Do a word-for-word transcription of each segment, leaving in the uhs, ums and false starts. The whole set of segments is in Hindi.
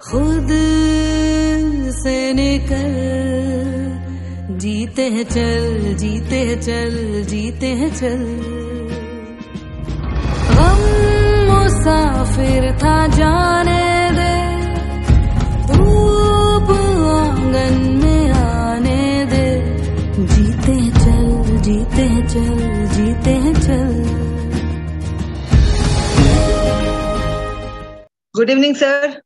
खुद से निकल, जीते हैं चल, जीते हैं चल, जीते हैं चल। गम मुसाफिर था जाने दे, धूप आंगन में आने दे। जीते हैं चल, जीते हैं चल, जीते हैं चल। Good evening, sir.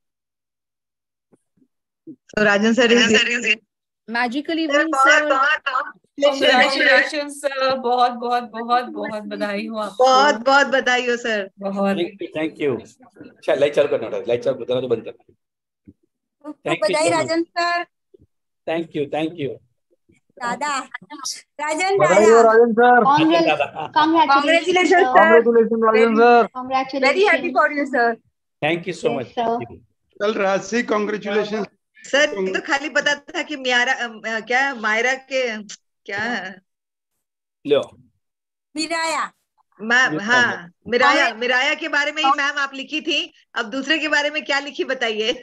So Rajan sir is here. Magical evening, sir. Congratulations, sir. बहुत बहुत बहुत बहुत बधाई हो आपको। बहुत बहुत बधाई हो सर। बहुत थैंक यू। अच्छा लाइट चालू करना है, लाइट चालू करना तो बंद करना। खूब बधाई Rajan sir. Thank you thank you दादा राजन बधाई हो Rajan sir. Congratulations, sir. Congratulations Rajan sir. Congratulations. Very happy for you, sir. Thank you so much. कल राशि कांग्रेचुलेशन सर ये तो खाली पता था कि मियारा अ, क्या मायरा के क्या लो मिराया मैम, हाँ मिराया मिराया के बारे में ही मैम आप लिखी थी। अब दूसरे के बारे में क्या लिखी बताइए।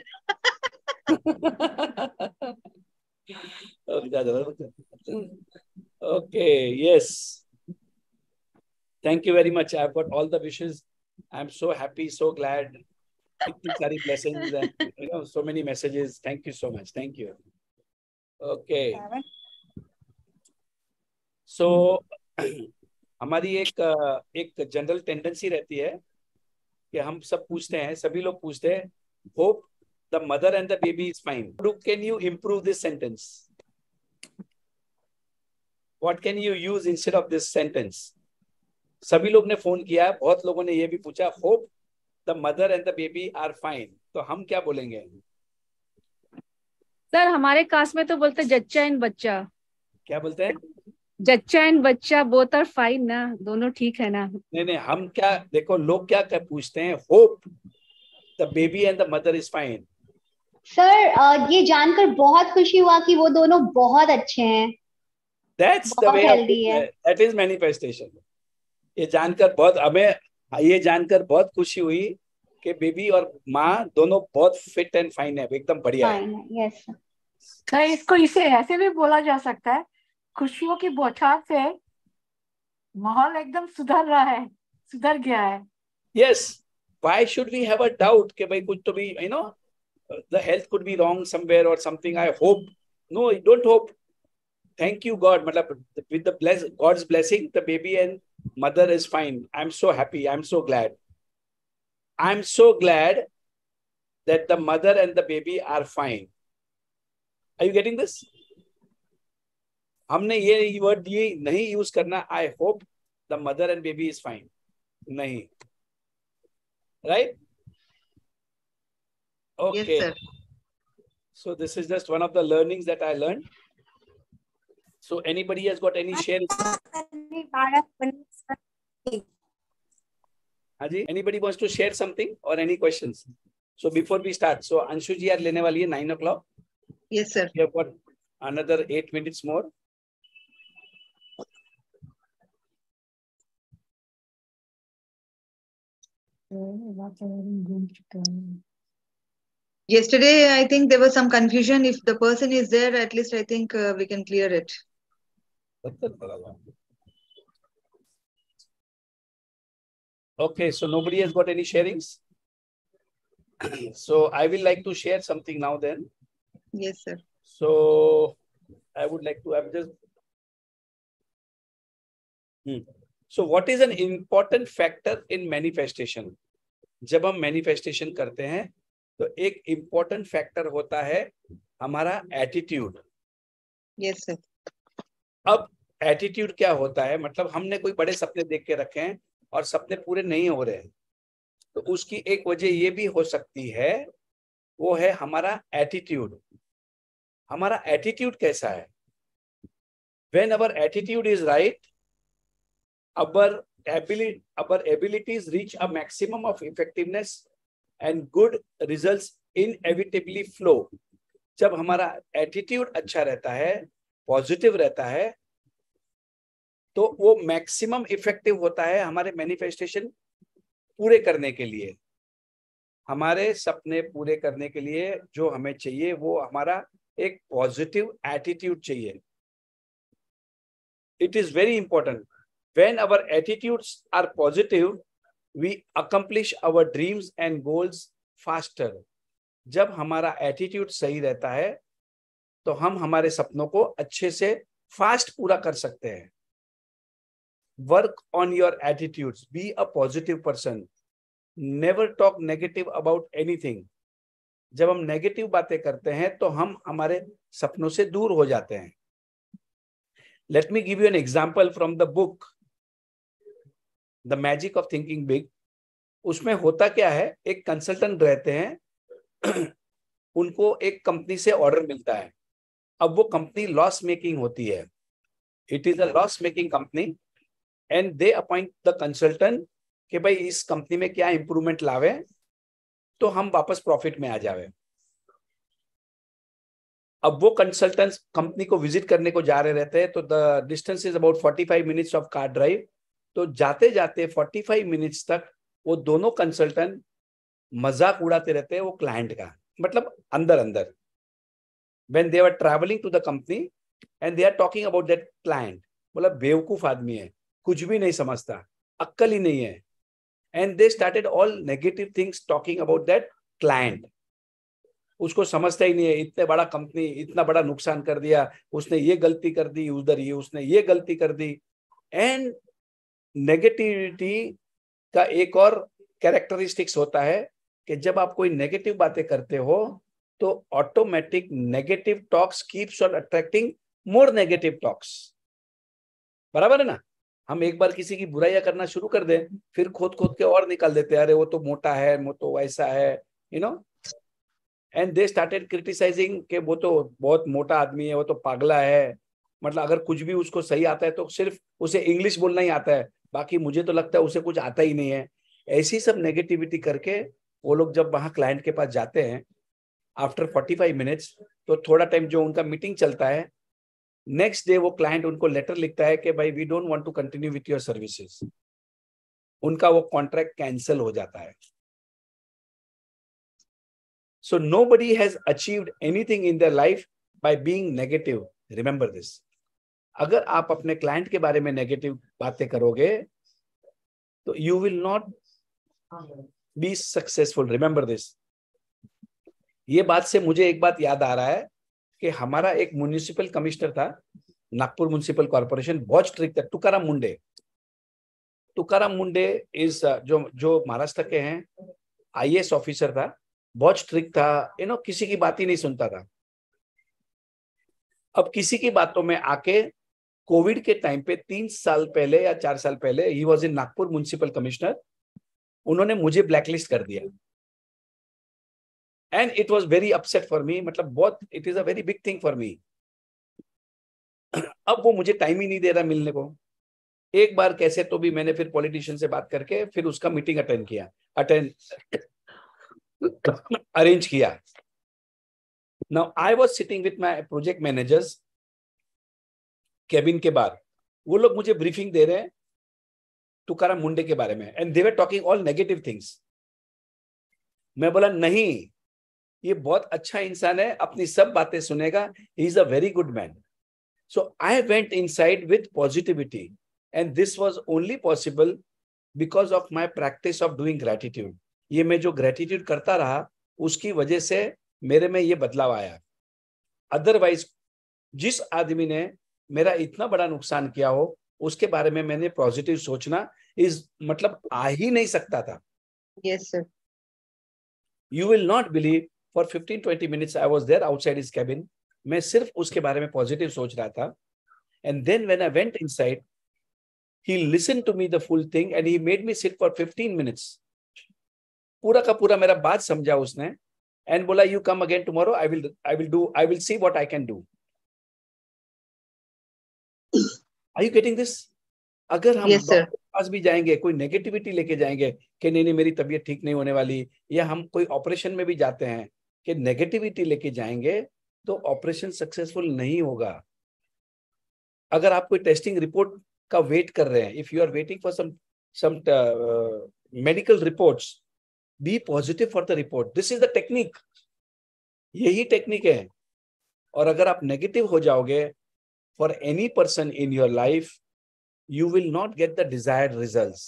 Okay yes thank you very much. I have got all the wishes. I am so happy so glad. इतनी सारी blessings and you know so many messages. Thank you so much. Thank you. Okay. So हमारी एक एक जनरल टेंडेंसी रहती है कि हम सब पूछते हैं, सभी लोग पूछते हैं, hope the mother and the baby is fine. How can you improve this sentence? What can you use instead of this sentence? सभी लोग ने फोन किया, बहुत लोगों ने ये भी पूछा, hope the mother and the baby are fine. तो हम क्या बोलेंगे? सर हमारे कास्ट में तो बोलते जच्चा एंड बच्चा। क्या बोलते हैं? जच्चा एंड बच्चा बोथ आर फाइन ना, दोनों ठीक है ना। नहीं नहीं हम क्या, देखो लोग क्या क्या पूछते हैं, hope the baby and the mother is fine. Sir ये जानकर बहुत खुशी हुआ कि वो दोनों बहुत अच्छे हैं। That's the way that is manifestation. ये जानकर बहुत हमें ये जानकर बहुत खुशी हुई कि बेबी और माँ दोनों बहुत फिट एंड फाइन है, एकदम बढ़िया है। यस सर इसको इसे ऐसे भी बोला जा सकता है, खुशियों की बौछार से माहौल एकदम सुधर रहा है, सुधर गया है। Yes why should we have a doubt कि भाई कुछ तो भी you know the health could be wrong somewhere और something. I hope no don't hope, thank you God, मतलब with the bless God's blessing the baby and mother is fine. I'm so happy. I'm so glad. I'm so glad that the mother and the baby are fine. Are you getting this? हमने ये वर्ड ये नहीं यूज करना, I hope the mother and baby is fine. नहीं, right? Okay. Yes, sir. So this is just one of the learnings that I learned. So anybody has got any share? Haji, anybody wants to share something or any questions? So before we start, so Anshu ji are लेने वाली है nine o'clock. Yes, sir. We have got another eight minutes more. Yesterday, I think there was some confusion. If the person is there, at least I think uh, we can clear it. Okay, so nobody has got any sharings. So I will like to share something now then. Yes, sir. So I would like to have just. Hmm. So what is an important factor in manifestation? जब हम manifestation करते हैं तो एक important factor होता है हमारा attitude. Yes, sir. अब एटीट्यूड क्या होता है, मतलब हमने कोई बड़े सपने देख के रखे हैं और सपने पूरे नहीं हो रहे हैं, तो उसकी एक वजह ये भी हो सकती है, वो है हमारा एटीट्यूड। हमारा एटीट्यूड कैसा है? When our attitude is right, our ability our abilities reach a maximum of effectiveness and good results inevitably flow. जब हमारा एटीट्यूड अच्छा रहता है, पॉजिटिव रहता है, तो वो मैक्सिमम इफेक्टिव होता है हमारे मैनिफेस्टेशन पूरे करने के लिए। हमारे सपने पूरे करने के लिए जो हमें चाहिए वो हमारा एक पॉजिटिव एटीट्यूड चाहिए. It is very important. When our attitudes are positive, we accomplish our dreams and goals faster. जब हमारा एटीट्यूड सही रहता है तो हम हमारे सपनों को अच्छे से फास्ट पूरा कर सकते हैं. Work on your attitudes. Be a positive person. Never talk negative about anything. जब हम नेगेटिव बातें करते हैं तो हम हमारे सपनों से दूर हो जाते हैं. Let me give you an example from the book, The Magic of Thinking Big. उसमें होता क्या है, एक कंसल्टेंट रहते हैं, उनको एक कंपनी से ऑर्डर मिलता है. अब वो कंपनी लॉस मेकिंग होती है. It is a loss making company and they appoint the consultant कि भाई इस कंपनी में क्या इंप्रूवमेंट लावे तो हम वापस प्रॉफिट में आ जावे. अब वो कंसल्टेंट्स कंपनी को विजिट करने को जा रहे रहते हैं, तो द डिस्टेंस इज अबाउट पैंतालीस मिनट्स ऑफ कार ड्राइव. तो जाते जाते पैंतालीस मिनट्स तक वो दोनों कंसल्टेंट मजाक उड़ाते रहते हैं वो क्लाइंट का, मतलब अंदर अंदर. When they are travelling to the company and they are talking about that client. बोला बेवकूफ आदमी है, कुछ भी नहीं समझता, अक्ल ही नहीं है. And they started all negative things talking about that client. उसको समझता ही नहीं है, इतने बड़ा कंपनी इतना बड़ा नुकसान कर दिया, उसने ये गलती कर दी, उधर ये उसने ये गलती कर दी. एंड नेगेटिविटी का एक और कैरेक्टरिस्टिक्स होता है कि जब आप कोई नेगेटिव बातें करते हो तो automatic negative talks keeps on attracting more negative talks. बराबर है ना. हम एक बार किसी की बुराइयां करना शुरू कर दें, फिर खोद खोद के और निकाल देते हैं, अरे वो तो मोटा है, वो तो वैसा है, you know. And they started criticising कि वो तो बहुत मोटा आदमी है, वो तो पागला है. मतलब अगर कुछ भी उसको सही आता है तो सिर्फ उसे इंग्लिश बोलना ही आता है, बाकी मुझे तो लगता है उसे कुछ आता ही नहीं है. ऐसी सब नेगेटिविटी करके वो लोग जब वहां क्लाइंट के पास जाते हैं आफ्टर पैंतालीस मिनट्स, तो थोड़ा टाइम जो उनका मीटिंग चलता है, नेक्स्ट डे वो क्लाइंट उनको लेटर लिखता है कि भाई we don't want to continue with your services. उनका वो कॉन्ट्रैक्ट कैंसिल हो जाता है. So nobody has achieved anything in their life by being negative. Remember this. अगर आप अपने क्लाइंट के बारे में नेगेटिव बातें करोगे तो you will not be successful. Remember this. ये बात से मुझे एक बात याद आ रहा है कि हमारा एक म्युनिसिपल कमिश्नर था, नागपुर म्युनिसिपल कॉर्पोरेशन, बहुत स्ट्रिक्ट था, तुकाराम मुंडे. तुकाराम मुंडे इज जो जो महाराष्ट्र के हैं, आई ए एस ऑफिसर था, बहुत स्ट्रिक्ट था, यू नो, किसी की बात ही नहीं सुनता था. अब किसी की बातों में आके कोविड के टाइम पे तीन साल पहले या चार साल पहले ही was in Nagpur municipal commissioner, उन्होंने मुझे ब्लैकलिस्ट कर दिया. And it was very upset for me. मतलब बहुत, it is a very big thing for me. अब वो मुझे टाइम ही नहीं दे रहा मिलने को. एक बार कैसे तो भी मैंने फिर पॉलिटिशियन से बात करके फिर उसका मीटिंग अटेंड किया अटेंड अरेंज किया. Now I was sitting with my project managers cabin के बाहर. वो लोग मुझे ब्रीफिंग दे रहे हैं तुकाराम मुंडे के बारे में, and they were talking all negative things. मैं बोला नहीं, ये बहुत अच्छा इंसान है, अपनी सब बातें सुनेगा, he is a very good man. So I went inside with positivity, and this was only possible because of my practice of doing gratitude. ये मैं जो ग्रेटिट्यूड करता रहा उसकी वजह से मेरे में ये बदलाव आया. अदरवाइज जिस आदमी ने मेरा इतना बड़ा नुकसान किया हो उसके बारे में मैंने पॉजिटिव सोचना इस मतलब आ ही नहीं सकता था. Yes sir. You will not believe, for fifteen twenty minutes I was there outside his cabin. मैं सिर्फ उसके बारे में पॉजिटिव सोच रहा था. And then when I went inside, he listened to me the full thing and he made me sit for fifteen minutes. पूरा का पूरा मेरा बात समझा उसने एंड बोला you come again tomorrow, I will I will do I will see what I can do. Are you getting this? अगर हम yes, डॉक्टर के पास भी जाएंगे, कोई नेगेटिविटी लेके जाएंगे कि नहीं नहीं मेरी तबीयत ठीक नहीं होने वाली, या हम कोई ऑपरेशन में भी जाते हैं कि नेगेटिविटी लेके जाएंगे तो ऑपरेशन सक्सेसफुल नहीं होगा. अगर आप कोई टेस्टिंग रिपोर्ट का वेट कर रहे हैं, if you are waiting for some some medical reports, be positive for the report. This is the technique. यही टेक्निक है. और अगर आप नेगेटिव हो जाओगे for any person in your life, you will not get the desired results.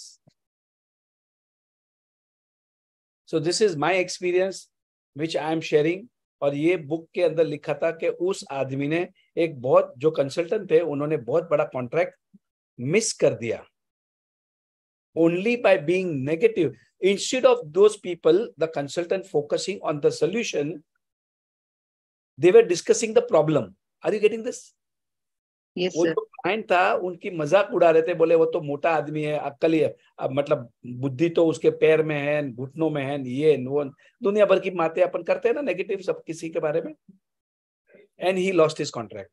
So this is my experience which I am sharing. और ये बुक के अंदर लिखा था कि उस आदमी ने एक बहुत, जो कंसल्टेंट थे, उन्होंने बहुत बड़ा कॉन्ट्रैक्ट मिस कर दिया only by being negative. Instead of those people, the consultant focusing on the solution, they were discussing the problem. Are you getting this? Yes, वो sir. जो क्लाइंट था उनकी मजाक उड़ा रहे थे, बोले वो तो मोटा आदमी है, अक्ल ही है, अब मतलब बुद्धि तो उसके पैर में है, घुटनों में है, ये वो दुनिया भर की बातें अपन करते हैं ना नेगेटिव सब किसी के बारे में. And he lost his contract.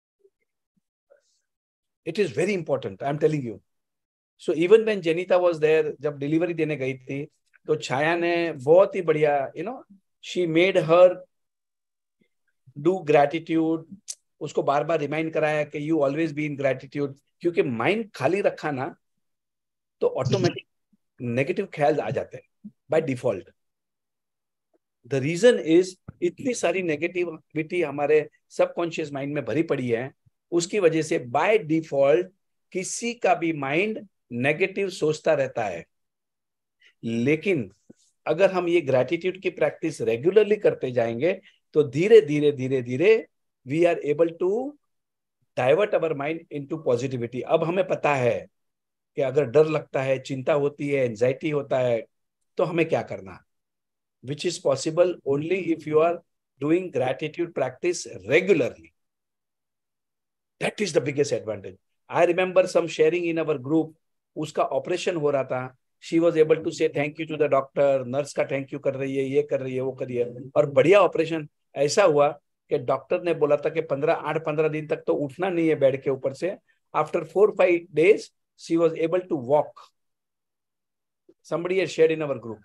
It is very important, I am telling you. So even when Jenita was there, जब डिलीवरी देने गई थी, तो छाया ने बहुत ही बढ़िया, you know, she made her do gratitude. उसको बार बार रिमाइंड कराया कि you always be in gratitude. क्योंकि माइंड खाली रखा ना तो ऑटोमेटिक नेगेटिव ख्याल आ जाते हैं by default. The reason is इतनी सारी नेगेटिविटी हमारे सबकॉन्शियस माइंड में भरी पड़ी है, उसकी वजह से बाय डिफॉल्ट किसी का भी माइंड नेगेटिव सोचता रहता है. लेकिन अगर हम ये ग्रैटिट्यूड की प्रैक्टिस रेगुलरली करते जाएंगे तो धीरे धीरे धीरे धीरे we are able to divert our mind into positivity. अब हमें पता है कि अगर डर लगता है, चिंता होती है, एंजाइटी होता है, तो हमें क्या करना. Which is possible only if you are doing gratitude practice regularly. That is the biggest advantage. I remember some sharing in our group. उसका ऑपरेशन हो रहा था. She was able to say thank you to the doctor. Nurse का थैंक यू कर रही है, ये कर रही है, वो कर रही है, और बढ़िया ऑपरेशन. ऐसा हुआ कि डॉक्टर ने बोला था कि पंद्रह आठ पंद्रह दिन तक तो उठना नहीं है बेड के ऊपर से. After four five days she was able to walk. somebody has shared in our group.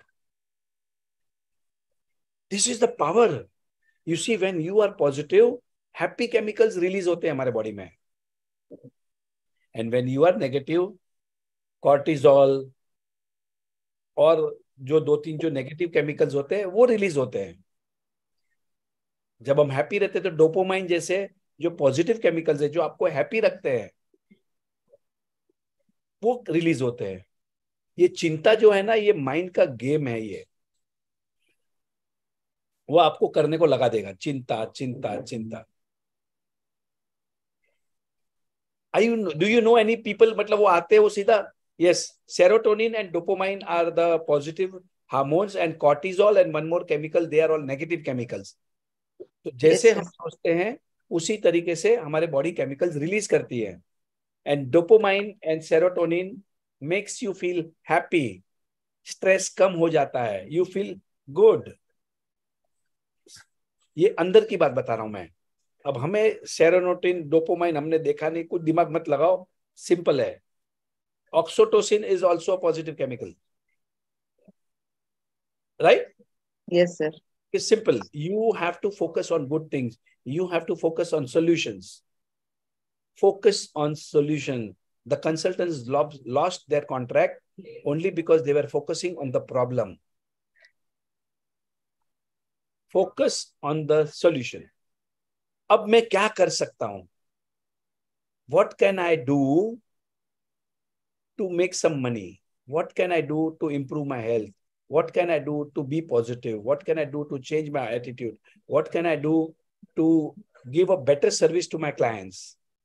This is the power. You see, when you are positive, happy chemicals release होते हैं हमारे बॉडी में. And when you are negative, cortisol और जो दो तीन जो नेगेटिव केमिकल्स होते हैं वो रिलीज होते हैं. जब हम हैप्पी रहते हैं तो डोपामाइन जैसे जो पॉजिटिव केमिकल्स है जो आपको हैप्पी रखते हैं वो रिलीज होते हैं. ये चिंता जो है ना, ये माइंड का गेम है. ये वो आपको करने को लगा देगा. चिंता चिंता चिंता. I do you know any people, मतलब वो आते हैं वो सीधा, yes, serotonin and dopamine are the positive hormones and cortisol and one more chemical, they are all negative chemicals. तो जैसे yes, हम सोचते हैं उसी तरीके से हमारे बॉडी केमिकल्स रिलीज करती है. And dopamine and serotonin makes you feel happy. Stress कम हो जाता है, यू फील गुड. ये अंदर की बात बता रहा हूं मैं. अब हमें सेरोटोनिन डोपामाइन हमने देखा नहीं, कुछ दिमाग मत लगाओ, सिंपल है. Oxytocin is also a positive chemical, right? Yes sir. It's simple. You have to focus on good things. You have to focus on solutions. Focus on solution. The consultants lost their contract only because they were focusing on the problem. Focus on the solution. अब मैं क्या कर सकता हूं? What can I do to make some money? What can I do to improve my health? What can I do to be positive? What can I do to change my attitude? What can I do to give a better service to my clients?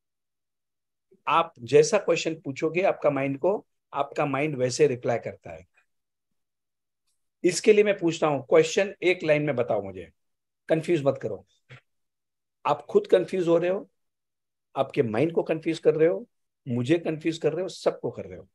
आप जैसा क्वेश्चन पूछोगे आपका माइंड को, आपका माइंड वैसे रिप्लाई करता है. इसके लिए मैं पूछता हूं क्वेश्चन, एक लाइन में बताओ मुझे. कंफ्यूज मत करो. आप खुद कंफ्यूज हो रहे हो, आपके माइंड को कंफ्यूज कर रहे हो, मुझे कंफ्यूज कर रहे हो, सबको कर रहे हो.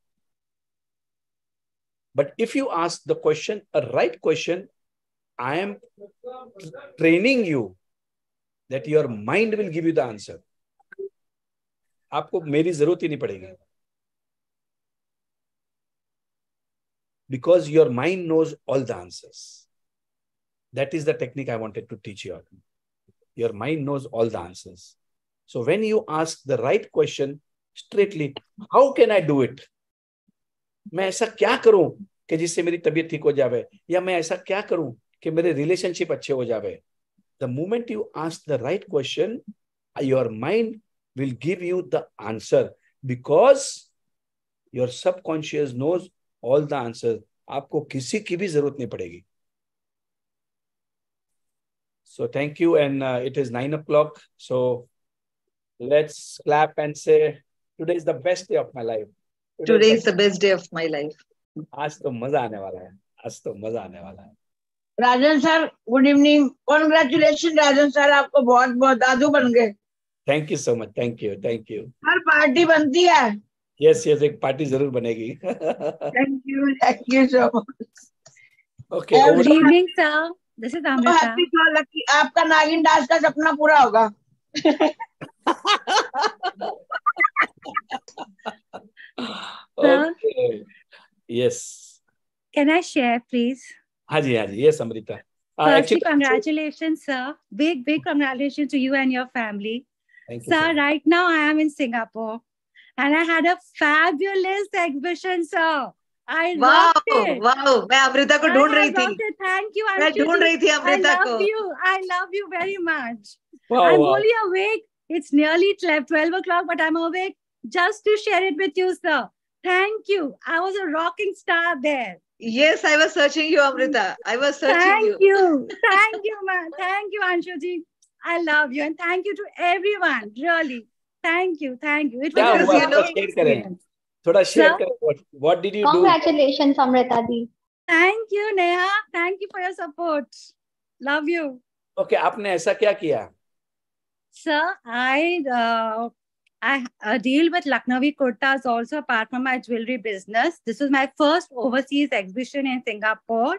But if you ask the question, a right question, I am training you that your mind will give you the answer. आपको मेरी जरूरत ही नहीं पड़ेगी. Because your mind knows all the answers. That is the technique I wanted to teach you. Your mind knows all the answers. So when you ask the right question straightly, how can I do it? मैं ऐसा क्या करूं कि जिससे मेरी तबीयत ठीक हो जावे, या मैं ऐसा क्या करूं कि मेरे रिलेशनशिप अच्छे हो जावे. The moment you ask the right question, your mind will give you the answer because your subconscious knows all the answers. आपको किसी की भी जरूरत नहीं पड़ेगी. So thank you, and uh, it is nine o'clock. So let's clap and say, today is the best day of my life. Today is the best day of my life. आज तो मजा आने वाला है. आज तो मजा आने वाला है. Rajan sir, good evening. Congratulation Rajan sir, आपको बहुत बहुत दादू बन गए. Thank you so much. Thank you. Thank you. हर पार्टी बनती है. यस यस, एक पार्टी जरूर बनेगी. Thank you. Thank you so much. Okay. Good evening, sir. This is Amrita. Happy so lucky. आपका नागिन डांस का सपना पूरा होगा. Okay. Yes. Can I share, please? हाँ जी, हाँ जी. Yes, Amrita. Uh, Firstly, actually, congratulations, sir. Big, big congratulations to you and your family. thank you, Sir, sir. right now I am in Singapore and I had a fabulous exhibition, sir. I वाह loved it. वाह, मैं अमृता को I ढूंढ रही have थी. loved it. Thank you, मैं Anshu ढूंढ ji. रही थी I अमृता love को. you. I love you very much. Wow, I'm wow. only awake. It's nearly twelve, twelve o'clock, but I'm awake just to share it with you, sir. Thank you. I was a rocking star there. Yes, I was searching you, Amrita. I was searching Thank you. you. Thank you, man. Thank you, Anshu ji. I love you. And thank you to everyone. Really. Thank you. Thank you. It was क्या a Because हुआ? you थोड़ा know- शेयर करें. experience. थोड़ा शेयर Sir? करें. What, what did you do? Congratulations, Amrita di. Thank you, Neha. Thank you for your support. Love you. Okay, आपने ऐसा क्या किया? Sir, I uh, I uh, deal with Lucknowi kurtas also apart from my jewelry business. This was my first overseas exhibition in Singapore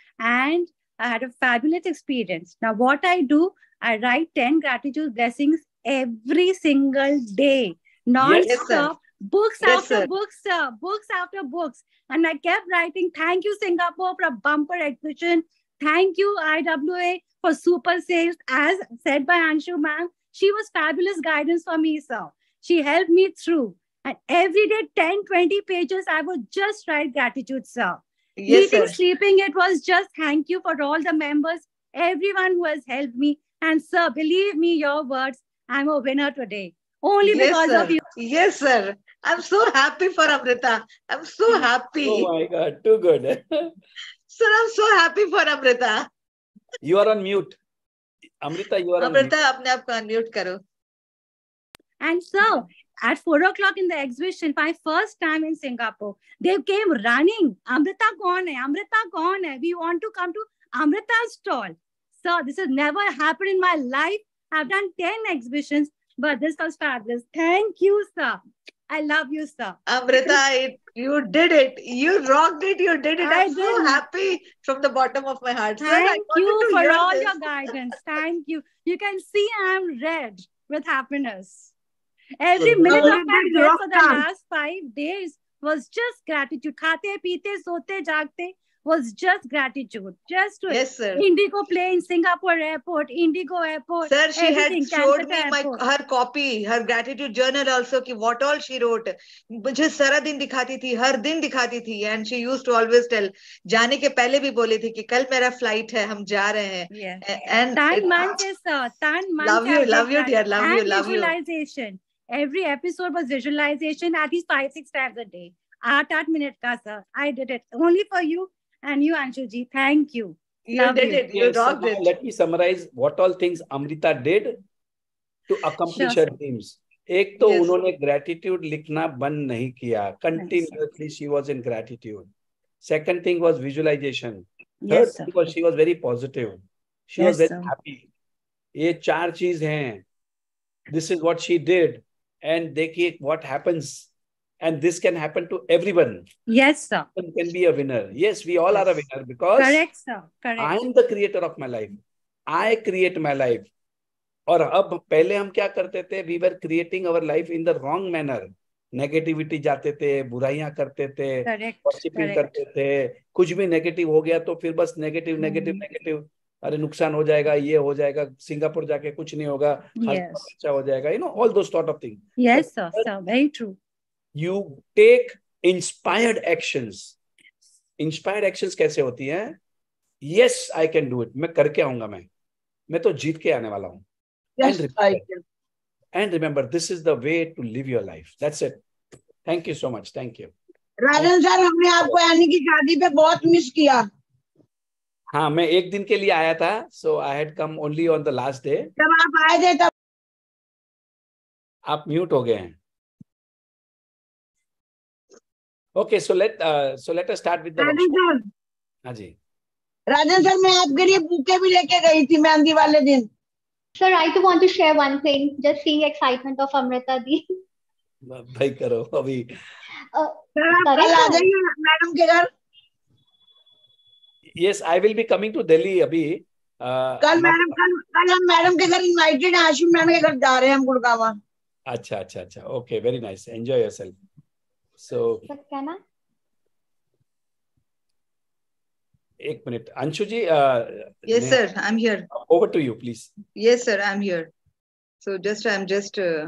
and I had a fabulous experience. Now, what I do, I write ten gratitude blessings every single day, Yes, sir. non-stop, books Yes, after sir. books, sir, books after books. And I kept writing, thank you, Singapore, for a bumper exhibition. Thank you, I W A, for super sales. As said by Anshu ma'am, she was fabulous guidance for me, sir. She helped me through. And every day, ten, twenty pages, I would just write gratitude, sir. Yes, Eating, sir. sleeping, it was just thank you for all the members, everyone who has helped me. And sir, believe me, your words, I'm a winner today. Only Yes, because sir. of you. Yes, sir. I'm so happy for Amrita. I'm so happy. Oh my God, too good. Sir, I'm so happy for Amrita. You are on mute. Amrita, you are on mute. Amrita, अपने आप को unmute करो. And so, at four o'clock in the exhibition, my first time in Singapore, they came running. Amrita kaun hai? Amrita kaun hai? We want to come to Amrita's stall. Sir, this has never happened in my life. I've done ten exhibitions, but this was fabulous. Thank you, sir. I love you, sir. Amrita, it, you did it. You rocked it. You did it. I I'm so did. happy from the bottom of my heart. Sir, I Thank wanted you to for hear all this. your guidance. Thank you. You can see I'm red with happiness. Every Good. minute Uh, of my it's day rock for the time. last five days was just gratitude. Khate, peete, sote, jagte was just gratitude. Just to Yes, sir. Indigo plane, Singapore airport, Indigo airport. Sir, she had everything, showed Calcutta me my airport. her copy, her gratitude journal also कि what all she wrote. मुझे सारा दिन दिखाती थी, हर दिन दिखाती थी, and she used to always tell. जाने के पहले भी बोली थी कि कल मेरा flight है, हम जा रहे हैं. Yes. And Tan it- man se, sir. Tan man Love se you, I did love you, that. dear, love you, And love you. visualization. Every episode was visualization at least five, six times a day. Eight, eight minute ka, sir. I did it only for you and you, Anshu ji. Thank you. you Love did you. it. You Yes, so rocked now it. let me summarize what all things Amrita did to accomplish Sure, her dreams. एक तो Yes. उन्होंने gratitude लिखना बंद नहीं किया. Continuously she was in gratitude. Second thing was visualization. Third Yes, sir. thing was she was very positive. She was Yes, very sir. happy. ये चार चीज हैं. This is what she did. And देखिए what happens. And this can happen to everyone. Yes, sir. One can be a winner. Yes, we all are a Yes. winner because Correct, sir. Correct. I am the creator of my life. I create my life. और अब पहले हम क्या करते थे? We were creating our life in the wrong manner. Negativity जाते थे, बुराइयां करते थे, Correct. gossiping Correct. करते थे. कुछ भी नेगेटिव हो गया तो फिर बस नेगेटिव नेगेटिव Hmm. नेगेटिव. अरे नुकसान हो जाएगा, ये हो जाएगा, सिंगापुर जाके कुछ नहीं होगा, Yes. अच्छा हो जाएगा. You know all those sort of things. Yes, sir. Sir. Very true. You take inspired actions. Inspired actions कैसे होती हैं? Yes I can do it, मैं करके आऊंगा, मैं मैं तो जीत के आने वाला हूँ. Yes, And I remember, can. and remember, this is the way to live your life. That's it. Thank you so much. Thank you. Rajan sir, हमने आपको यानी की शादी पे बहुत मिस किया. हाँ, मैं एक दिन के लिए आया था, so I had come only on the last day. जब आप आए थे तब आप म्यूट हो गए हैं. Okay, so let uh, so let us start with the Rajan workshop. Sir, हाँ जी. राजन सर, मैं आपके लिए बुके भी लेके गई थी मेहंदी वाले दिन. Sir, I too want to share one thing. Just seeing excitement of Amrita di. भाई करो अभी. Uh, सर आप करें कल आ sir? जाइए मैडम के घर. Yes, I will be coming to Delhi अभी. Uh, कल not- मैडम कल कल हम मैडम के घर इनवाइटेड है. आशु मैम के घर जा रहे हैं हम गुड़गावा. अच्छा अच्छा अच्छा. Okay, very nice. Enjoy yourself. So Sir, can I? एक minute, Anshu ji. uh, Yes, Neha, sir. I'm here. over to you, please. Yes, sir. I'm here. So just I'm just uh,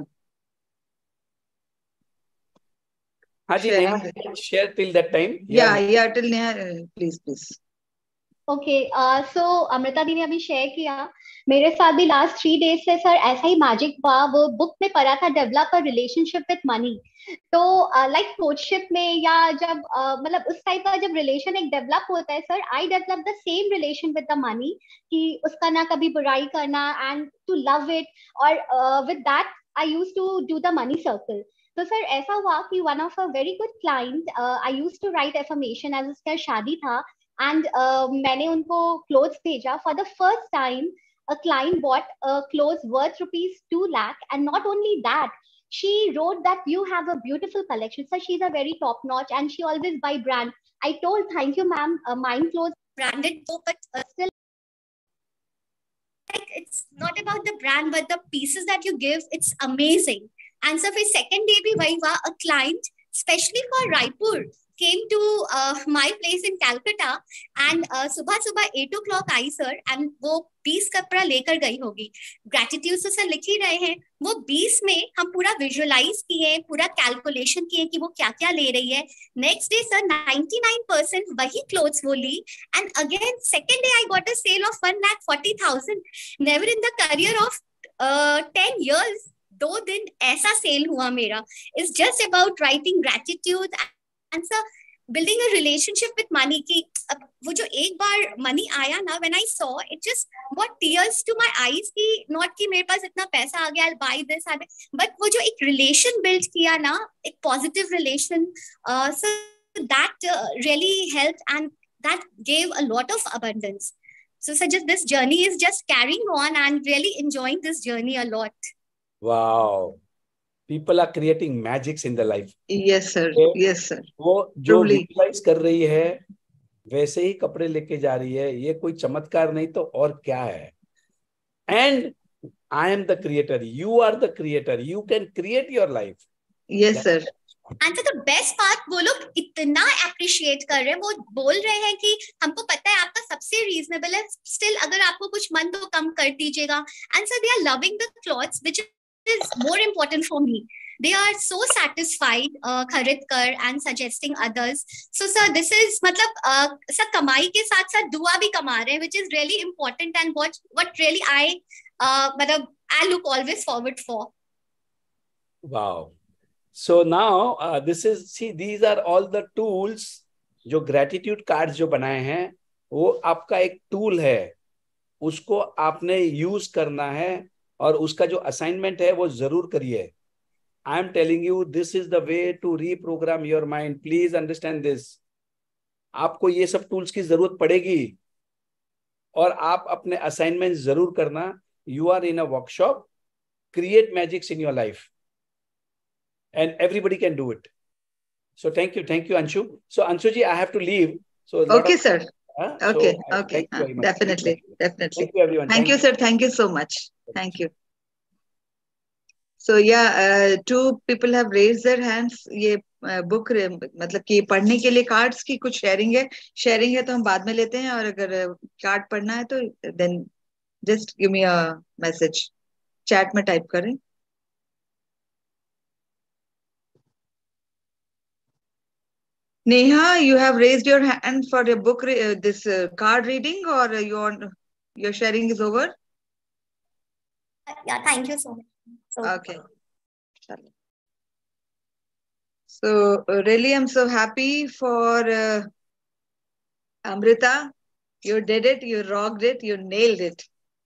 हाँ जी, sharing Neha, the- share till that time. yeah, yeah. Till Neha, uh, please, please. Okay so Amrita दी ने अभी शेयर किया. मेरे साथ भी लास्ट थ्री डेज से सर ऐसा ही मैजिक हुआ. वो बुक में पढ़ा था develop a relationship with money. तो लाइक कोर्टशिप में या जब uh, मतलब उस टाइप का जब रिलेशन एक डेवलप होता है sir, I develop the same relation with the money कि उसका ना कभी बुराई करना एंड टू लव इट. और with that I use to do the money circle. तो सर ऐसा हुआ कि one of a very good client, I use to write affirmation as उसका शादी था. एंड uh, मैंने उनको क्लोथ्स भेजा. For the first time a client bought a clothes worth rupees two lakh, and not only that, she wrote that you have a beautiful collection. So she's a very top notch and she always buy brand. I told thank you ma'am, uh, mine clothes branded though, but uh, still like it's not about the brand but the pieces that you give, it's amazing. And so for second day bhi wahi hua. A client especially for Raipur came to uh, my place in Calcutta and uh, सुबह सुबह eight o'clock I sir and वो बीस कपड़ा लेकर गई होगी. ग्रेटिट्यूड तो सर लिख ही रहे हैं. वो बीस में हम पूरा विजुअलाइज किए, पूरा कैलकुलेशन किए कि वो क्या क्या ले रही है. Next day sir ninety-nine percent वही क्लोथ्स वो ली and again second day I got a sale of one lakh forty thousand. Never in the career of ten years दो दिन ऐसा सेल हुआ मेरा. It's just about writing gratitude and sir building a relationship with money. की अब वो जो एक बार मनी आया ना, when I saw it just what tears to my eyes की नॉट कि मेरे पास इतना पैसा आ गया I by this I, but वो जो एक रिलेशन बिल्ड किया ना, एक positive relation, so that really helped and that gave a lot of abundance. So, so just this journey is just carrying on and really enjoying this journey a lot. Wow, people are creating magics in their life. Yes, sir. Okay. Yes, sir. वो जो Truly. विजुअलाइज कर रही है वैसे ही कपड़े लेके जा रही है. ये कोई चमत्कार नहीं तो और क्या है. And I am the creator. You are the creator. You can create your life. Yes, sir. And the best part, वो लोग इतना अप्रिशिएट कर रहे हैं. वो बोल रहे हैं कि हमको पता है आपका सबसे रीजनेबल है, स्टिल अगर आपको कुछ मन तो कम कर दीजिएगा. And sir they are loving the clothes which is more important for me. They are so satisfied uh, खरीद कर and suggesting others. So sir, this is मतलब uh, सर कमाई के साथ साथ दुआ भी कमा रहे हैं, which is really important and what what really I uh, मतलब I look always forward for. Wow. So now uh, this is, see, these are all the tools. जो gratitude cards जो बनाए हैं वो आपका एक टूल है, उसको आपने यूज करना है और उसका जो असाइनमेंट है वो जरूर करिए. I am telling you, this is the way to reprogram your mind. Please understand this. आपको ये सब टूल्स की जरूरत पड़ेगी और आप अपने असाइनमेंट जरूर करना. You are in a workshop. Create magics in your life. And everybody can do it. So thank you, thank you, Anshu. So Anshu ji, I have to leave. So a lot Okay, of- sir. Huh? Okay, So, uh, okay. thank you very Uh, much. definitely, definitely. Thank you, everyone. Thank you, sir. Thank you so much. Thank you. So yeah, uh, two people have raised their hands. ये बुक मतलब कि पढ़ने के लिए कार्ड्स की कुछ शेयरिंग है. शेयरिंग है तो हम बाद में लेते हैं, और अगर कार्ड पढ़ना है तो then just give me a message, chat में टाइप करें. Neha, you have raised your hand for a book, re- uh, this uh, card reading, or uh, your your sharing is over? Yeah, thank you so much. So, Okay. So uh, really, I'm so happy for uh, Amrita. You did it. You rocked it. You nailed it.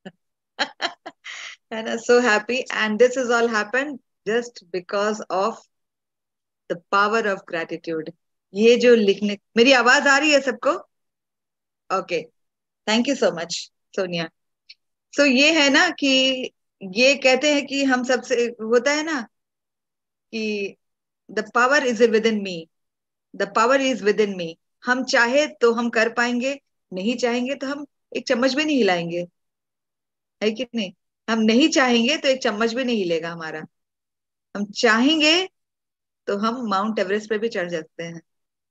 And I'm so happy. And this has all happened just because of the power of gratitude. ये जो लिखने, मेरी आवाज आ रही है सबको? Okay, thank you so much Sonia. So ये है ना कि ये कहते हैं कि हम सबसे होता है ना कि the power is within me, the power is within me. हम चाहे तो हम कर पाएंगे, नहीं चाहेंगे तो हम एक चम्मच भी नहीं हिलाएंगे, है कि नहीं? हम नहीं चाहेंगे तो एक चम्मच भी नहीं हिलेगा हमारा. हम चाहेंगे तो हम माउंट एवरेस्ट पे भी चढ़ सकते हैं,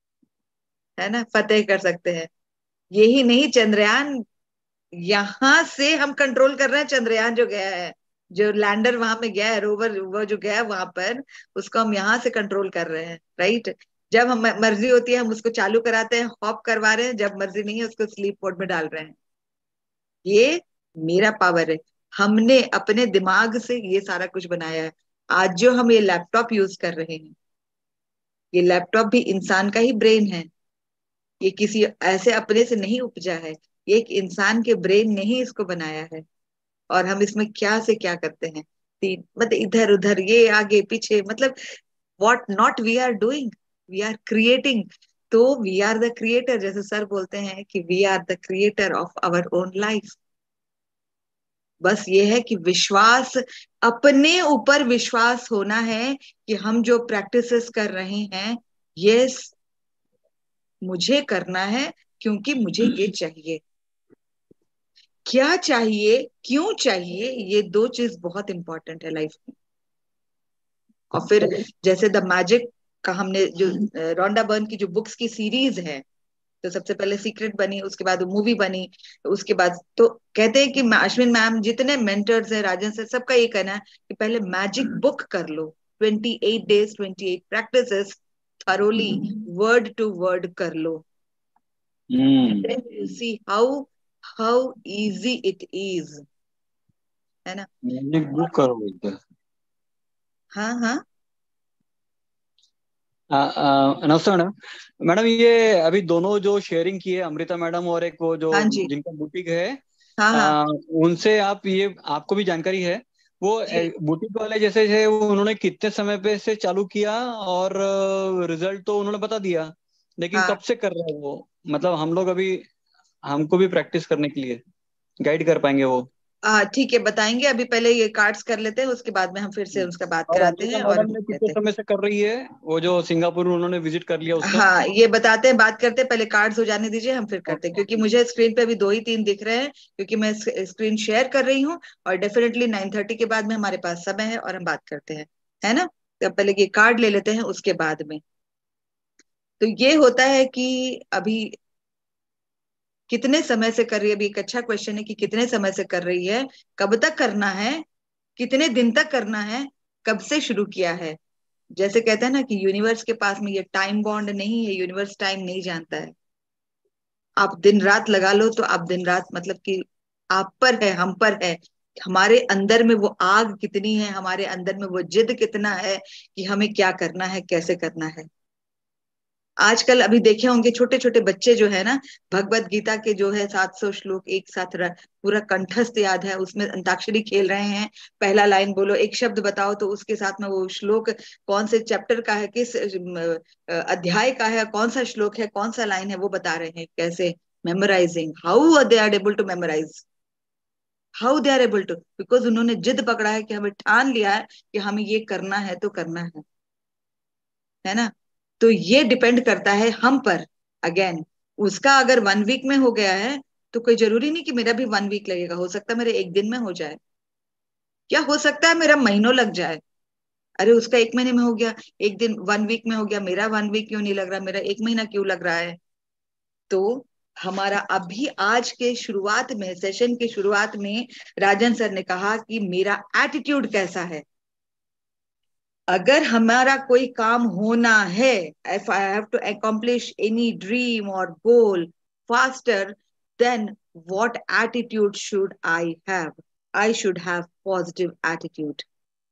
है ना, फतेह कर सकते हैं. यही नहीं, चंद्रयान, यहां से हम कंट्रोल कर रहे हैं. चंद्रयान जो गया है, जो लैंडर वहां में गया है, रोवर वो जो गया है वहां पर, उसको हम यहाँ से कंट्रोल कर रहे हैं. राइट? जब हम मर्जी होती है हम उसको चालू कराते हैं, हॉप करवा रहे हैं. जब मर्जी नहीं है उसको स्लीप मोड में डाल रहे हैं. ये मेरा पावर है. हमने अपने दिमाग से ये सारा कुछ बनाया है. आज जो हम ये लैपटॉप यूज कर रहे हैं, ये लैपटॉप भी इंसान का ही ब्रेन है. ये किसी ऐसे अपने से नहीं उपजा है. ये एक इंसान के ब्रेन ने ही इसको बनाया है. और हम इसमें क्या से क्या करते हैं, तीन मतलब इधर उधर, ये आगे पीछे, मतलब what not we are doing, we are creating. तो वी आर द क्रिएटर. जैसे सर बोलते हैं कि we are the creator of our own life. बस ये है कि विश्वास, अपने ऊपर विश्वास होना है कि हम जो प्रैक्टिसेस कर रहे हैं, यस मुझे करना है क्योंकि मुझे ये चाहिए. क्या चाहिए, क्यों चाहिए, ये दो चीज बहुत इंपॉर्टेंट है लाइफ में. और फिर जैसे द मैजिक का हमने जो रोंडा बर्न की जो बुक्स की सीरीज है, तो सबसे पहले सीक्रेट बनी, उसके बाद मूवी बनी, तो उसके बाद तो कहते हैं कि अश्विन मैम, जितने मेंटर्स हैं, राजन सर, सबका ये कहना है कि पहले मैजिक बुक कर लो. Twenty eight days, twenty eight practices, thoroughly word to word कर लो. See how how easy it is, है ना? मैजिक बुक करो बोलते हैं. हाँ हाँ नमस्ते मैडम. मैडम ये अभी दोनों जो शेयरिंग की है, अमृता मैडम और एक वो जो हाँ जी, जिनका बुटीक है, हाँ हाँ आ, उनसे आप ये आपको भी जानकारी है, वो जी. बुटीक वाले जैसे है, वो उन्होंने कितने समय पे से चालू किया और रिजल्ट तो उन्होंने बता दिया, लेकिन हाँ कब से कर रहे हैं वो? मतलब हम लोग अभी, हमको भी प्रैक्टिस करने के लिए गाइड कर पाएंगे वो? हाँ ठीक है, बताएंगे. अभी पहले ये कार्ड्स कर लेते हैं, उसके बाद में हम फिर से उसका बात और कराते अमृता हैं और मैडम ने देते कितने हैं. समय से कर रही है, वो जो सिंगापुर उन्होंने विजिट कर लिया उसका? हाँ ये बताते हैं, बात करते हैं. पहले कार्ड्स हो जाने दीजिए, हम फिर करते हैं, क्योंकि मुझे स्क्रीन पे अभी दो ही तीन दिख रहे हैं, क्योंकि मैं स्क्रीन शेयर कर रही हूँ. और डेफिनेटली नाइन थर्टी के बाद में हमारे पास समय है और हम बात करते हैं, है ना? तो पहले ये कार्ड ले लेते हैं, उसके बाद में. तो ये होता है कि अभी कितने समय से कर रही है, अभी एक अच्छा क्वेश्चन है कि कितने समय से कर रही है, कब तक करना है, कितने दिन तक करना है, कब से शुरू किया है. जैसे कहते हैं ना कि यूनिवर्स के पास में ये टाइम बॉन्ड नहीं है, यूनिवर्स टाइम नहीं जानता है. आप दिन रात लगा लो तो आप दिन रात, मतलब कि आप पर है, हम पर है, हमारे अंदर में वो आग कितनी है, हमारे अंदर में वो जिद कितना है कि हमें क्या करना है, कैसे करना है. आजकल अभी देखे होंगे छोटे छोटे बच्चे जो है ना, भगवत गीता के जो है सात सौ श्लोक एक साथ र, पूरा कंठस्थ याद है, उसमें अंताक्षरी खेल रहे हैं. पहला लाइन बोलो, एक शब्द बताओ, तो उसके साथ में वो श्लोक कौन से चैप्टर का है, किस अध्याय का है, कौन सा श्लोक है, कौन सा लाइन है, वो बता रहे हैं. कैसे memorising, how they are able to memorise, how they are able to, because उन्होंने जिद पकड़ा है कि हमें ठान लिया है कि हमें ये करना है तो करना है, है ना? तो ये डिपेंड करता है हम पर. अगेन, उसका अगर वन वीक में हो गया है तो कोई जरूरी नहीं कि मेरा भी वन वीक लगेगा. हो सकता है मेरे एक दिन में हो जाए, क्या हो सकता है मेरा महीनों लग जाए. अरे उसका एक महीने में हो गया, एक दिन वन वीक में हो गया, मेरा वन वीक क्यों नहीं लग रहा, मेरा एक महीना क्यों लग रहा है? तो हमारा अभी आज के शुरुआत में, सेशन के शुरुआत में राजन सर ने कहा कि मेरा एटीट्यूड कैसा है. अगर हमारा कोई काम होना है, if I have to accomplish any dream or goal faster, then what attitude should I have? I should have positive attitude.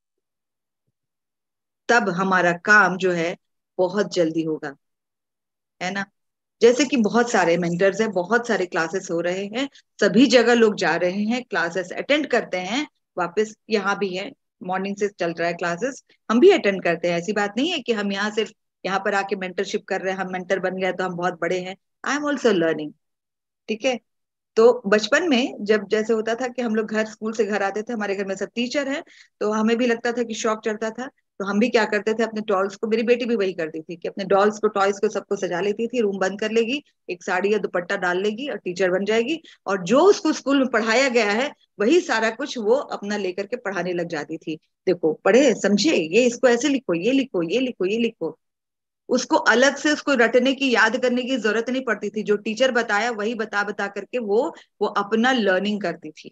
तब हमारा काम जो है बहुत जल्दी होगा, है ना। जैसे कि बहुत सारे मेंटर्स हैं, बहुत सारे क्लासेस हो रहे हैं, सभी जगह लोग जा रहे हैं, क्लासेस अटेंड करते हैं, वापस यहाँ भी है, मॉर्निंग से चल रहा है क्लासेस, हम भी अटेंड करते हैं। ऐसी बात नहीं है कि हम यहाँ सिर्फ यहाँ पर आके मेंटरशिप कर रहे हैं, हम मेंटर बन गए तो हम बहुत बड़े हैं। आई एम ऑल्सो लर्निंग, ठीक है। तो बचपन में जब जैसे होता था कि हम लोग घर स्कूल से घर आते थे, हमारे घर में सब टीचर है, तो हमें भी लगता था कि शौक चढ़ता था, तो हम भी क्या करते थे, अपने डॉल्स को, मेरी बेटी भी वही करती थी कि अपने डॉल्स को, टॉयज को, सबको सजा लेती थी, रूम बंद कर लेगी, एक साड़ी या दुपट्टा डाल लेगी और टीचर बन जाएगी, और जो उसको स्कूल में पढ़ाया गया है वही सारा कुछ वो अपना लेकर के पढ़ाने लग जाती थी। देखो पढ़े समझे, ये इसको ऐसे लिखो, ये लिखो, ये लिखो, ये लिखो। उसको अलग से उसको रटने की, याद करने की जरूरत नहीं पड़ती थी, जो टीचर बताया वही बता बता करके वो वो अपना लर्निंग करती थी,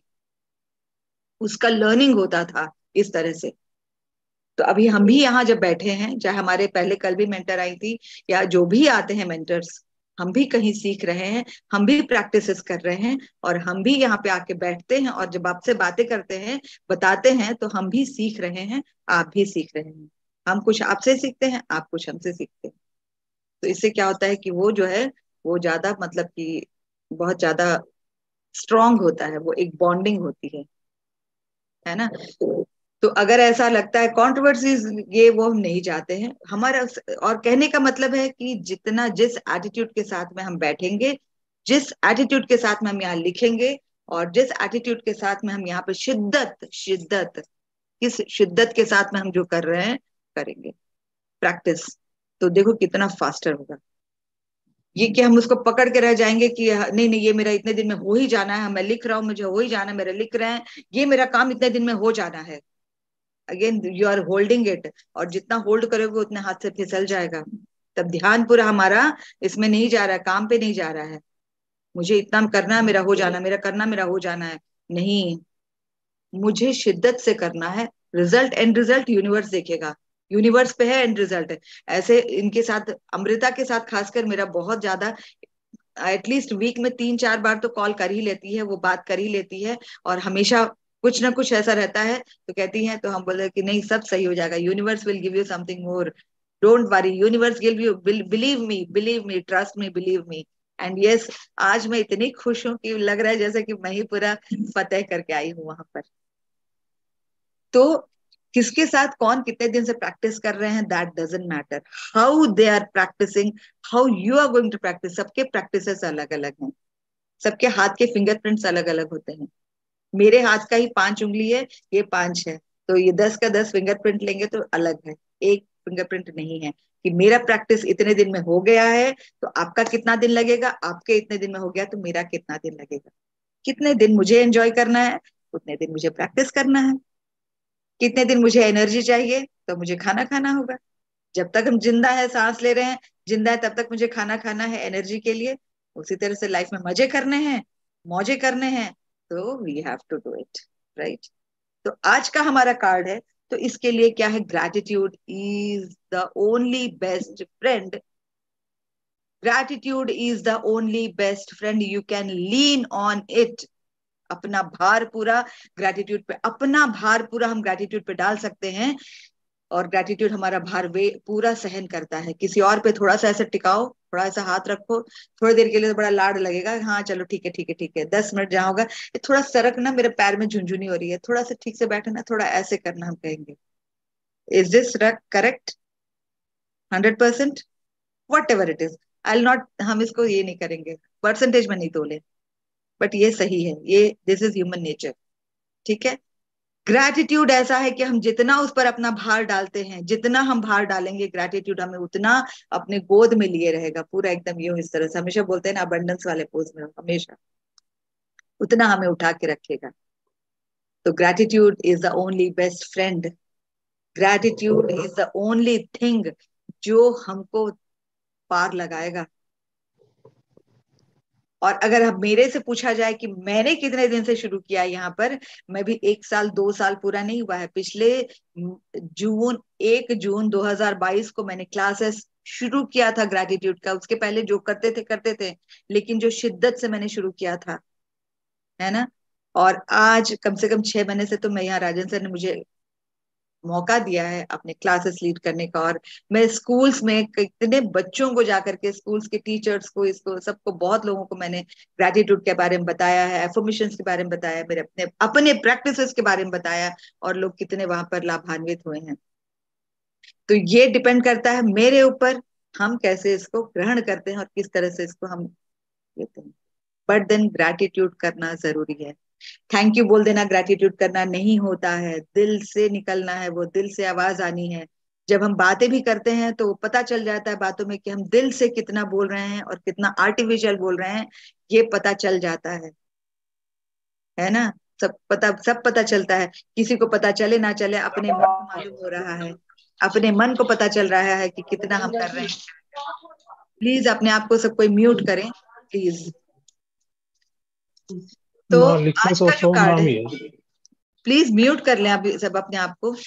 उसका लर्निंग होता था इस तरह से। तो अभी हम भी यहाँ जब बैठे हैं, चाहे हमारे पहले कल भी मेंटर आई थी, या जो भी आते हैं मेंटर्स, हम भी कहीं सीख रहे हैं, हम भी प्रैक्टिसेस कर रहे हैं, और हम भी यहाँ पे आके बैठते हैं, और जब आपसे बातें करते हैं, बताते हैं, तो हम भी सीख रहे हैं, आप भी सीख रहे हैं। हम कुछ आपसे सीखते हैं, आप कुछ हमसे सीखते हैं। तो इससे क्या होता है कि वो जो है वो ज्यादा, मतलब कि बहुत ज्यादा स्ट्रांग होता है, वो एक बॉन्डिंग होती है है ना। तो अगर ऐसा लगता है कंट्रोवर्सीज ये वो हम नहीं चाहते हैं हमारा। और कहने का मतलब है कि जितना, जिस एटीट्यूड के साथ में हम बैठेंगे, जिस एटीट्यूड के साथ में हम यहाँ लिखेंगे, और जिस एटीट्यूड के साथ में हम यहाँ पे शिद्दत शिद्दत किस शिद्दत के साथ में हम जो कर रहे हैं करेंगे प्रैक्टिस, तो देखो कितना फास्टर होगा। ये कि हम उसको पकड़ के रह जाएंगे कि नहीं नहीं ये मेरा इतने दिन में हो ही जाना है, मैं लिख रहा हूँ, मुझे हो ही जाना है, मेरे लिख रहे हैं, ये मेरा काम इतने दिन में हो जाना है। Again you are holding it, और जितना होल्ड करोगे उतने हाथ से फिसल जाएगा। तब ध्यान पूरा हमारा इसमें नहीं जा रहा है, काम पे नहीं जा रहा है, मुझे इतना करना है, मेरा हो जाना, मेरा करना, मेरा हो जाना है। नहीं, मुझे शिद्दत से करना है। रिजल्ट, एंड रिजल्ट यूनिवर्स देखेगा, यूनिवर्स पे है एंड रिजल्ट है। ऐसे इनके साथ, अमृता के साथ खासकर मेरा बहुत ज्यादा, एटलीस्ट वीक में तीन चार बार तो कॉल कर ही लेती है, वो बात कर ही लेती है, और हमेशा कुछ ना कुछ ऐसा रहता है, तो कहती है, तो हम बोले कि नहीं सब सही हो जाएगा, universe will give you something more, don't worry, universe give you, believe me, believe me, trust me, believe me. And yes, आज मैं इतनी खुश हूँ कि लग रहा है जैसे कि मैं ही पूरा फतेह करके आई हूँ वहां पर। तो किसके साथ कौन कितने दिन से प्रैक्टिस कर रहे हैं, that doesn't matter, how they are practising, how you are going to practise. सबके प्रैक्टिसेस अलग अलग हैं, सबके हाथ के फिंगरप्रिंट्स अलग अलग होते हैं। मेरे हाथ का ही पांच उंगली है, ये पांच है, तो ये दस का दस फिंगरप्रिंट लेंगे तो अलग है, एक फिंगरप्रिंट नहीं है। कि मेरा प्रैक्टिस इतने दिन में हो गया है, तो आपका कितना दिन लगेगा, आपके इतने दिन में हो गया तो मेरा कितना दिन लगेगा। कितने दिन मुझे एंजॉय करना है, उतने दिन मुझे प्रैक्टिस करना है। कितने दिन मुझे एनर्जी चाहिए, तो मुझे खाना खाना होगा। जब तक हम जिंदा है, सांस ले रहे हैं, जिंदा है, तब तक मुझे खाना खाना है एनर्जी के लिए। उसी तरह से लाइफ में मजे करने हैं, मौजे करने हैं, तो we have to do it, right. तो आज का हमारा कार्ड है, तो इसके लिए क्या है, gratitude is the only best friend. Gratitude is the only best friend, you can lean on it. अपना भार पूरा ग्रैटिट्यूड पे, अपना भार पूरा हम ग्रैटिट्यूड पे डाल सकते हैं, और ग्रैटिट्यूड हमारा भार वे पूरा सहन करता है। किसी और पे थोड़ा सा ऐसे टिकाओ, थोड़ा ऐसा हाथ रखो, थोड़ी देर के लिए तो बड़ा लाड लगेगा, हाँ चलो ठीक है ठीक है ठीक है, दस मिनट जहाँ होगा, ये थोड़ा सरक ना, मेरे पैर में झुंझुनी हो रही है, थोड़ा सा ठीक से बैठना, थोड़ा ऐसे करना, हम कहेंगे is this correct, hundred percent, whatever it is, I not, हम इसको ये नहीं करेंगे, परसेंटेज में नहीं तोले, बट ये सही है, ये दिस इज ह्यूमन नेचर, ठीक है। ग्रैटिट्यूड ऐसा है कि हम जितना उस पर अपना भार डालते हैं, जितना हम भार डालेंगे, ग्रैटिट्यूड हमें उतना अपने गोद में लिए रहेगा, पूरा एकदम यूं इस तरह से, हमेशा बोलते हैं ना अबंडेंस वाले पोज में, हमेशा उतना हमें उठा के रखेगा। तो gratitude is the only best friend, gratitude is the only thing जो हमको पार लगाएगा। और अगर अब मेरे से पूछा जाए कि मैंने कितने दिन से शुरू किया यहाँ पर, मैं भी एक साल दो साल पूरा नहीं हुआ है, पिछले जून एक जून दो हज़ार बाईस को मैंने क्लासेस शुरू किया था ग्रैटिट्यूड का। उसके पहले जो करते थे करते थे, लेकिन जो शिद्दत से मैंने शुरू किया था, है ना। और आज कम से कम छह महीने से तो मैं यहाँ, राजन सर ने मुझे मौका दिया है अपने क्लासेस लीड करने का, और मैं स्कूल्स में कितने बच्चों को जाकर के, स्कूल्स के टीचर्स को, इसको सबको, बहुत लोगों को मैंने ग्रैटिट्यूड के बारे में बताया है, एफर्मेशंस के बारे में बताया, मेरे अपने अपने प्रैक्टिसेस के बारे में बताया, और लोग कितने वहां पर लाभान्वित हुए हैं। तो ये डिपेंड करता है मेरे ऊपर, हम कैसे इसको ग्रहण करते हैं और किस तरह से इसको हम लेते हैं। बट देन ग्रैटिट्यूड करना जरूरी है। थैंक यू बोल देना ग्रैटिट्यूड करना नहीं होता है, दिल से निकलना है, वो दिल से आवाज आनी है। जब हम बातें भी करते हैं तो पता चल जाता है बातों में कि हम दिल से कितना बोल रहे हैं और कितना आर्टिफिशियल बोल रहे हैं, ये पता चल जाता है, है ना। सब पता सब पता चलता है, किसी को पता चले ना चले, अपने मन को मालूम हो रहा है, अपने मन को पता चल रहा है कि कितना हम कर रहे हैं। प्लीज अपने आप को सब कोई म्यूट करें प्लीज। तो आज का जो कार्ड है, प्लीज म्यूट कर लें आप सब अपने आप को।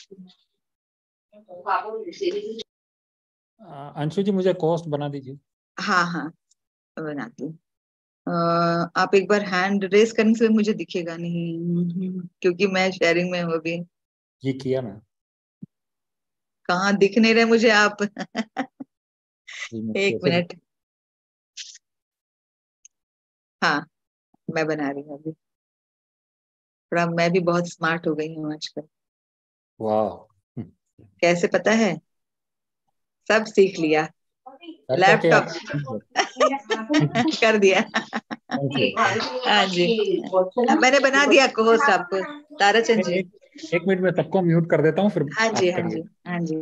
अंशु जी मुझे कॉस्ट बना दीजिए। हाँ हाँ बनाती हूँ। आप एक बार हैंड रेस करने से मुझे दिखेगा नहीं, क्योंकि मैं शेयरिंग में हूँ अभी। ये किया मैं। कहाँ दिख नहीं रहे मुझे आप। एक मिनट। हाँ मैं बना रही हूँ अभी। थोड़ा मैं भी बहुत स्मार्ट हो गई हूँ आजकल। वाह। कैसे पता है? सब सीख लिया, लैपटॉप कर दिया। हाँ जी मैंने बना दिया को होस्ट आपको, ताराचंद जी। एक, एक मिनट में सबको म्यूट कर देता हूँ फिर। हाँ जी हाँ जी हाँ जी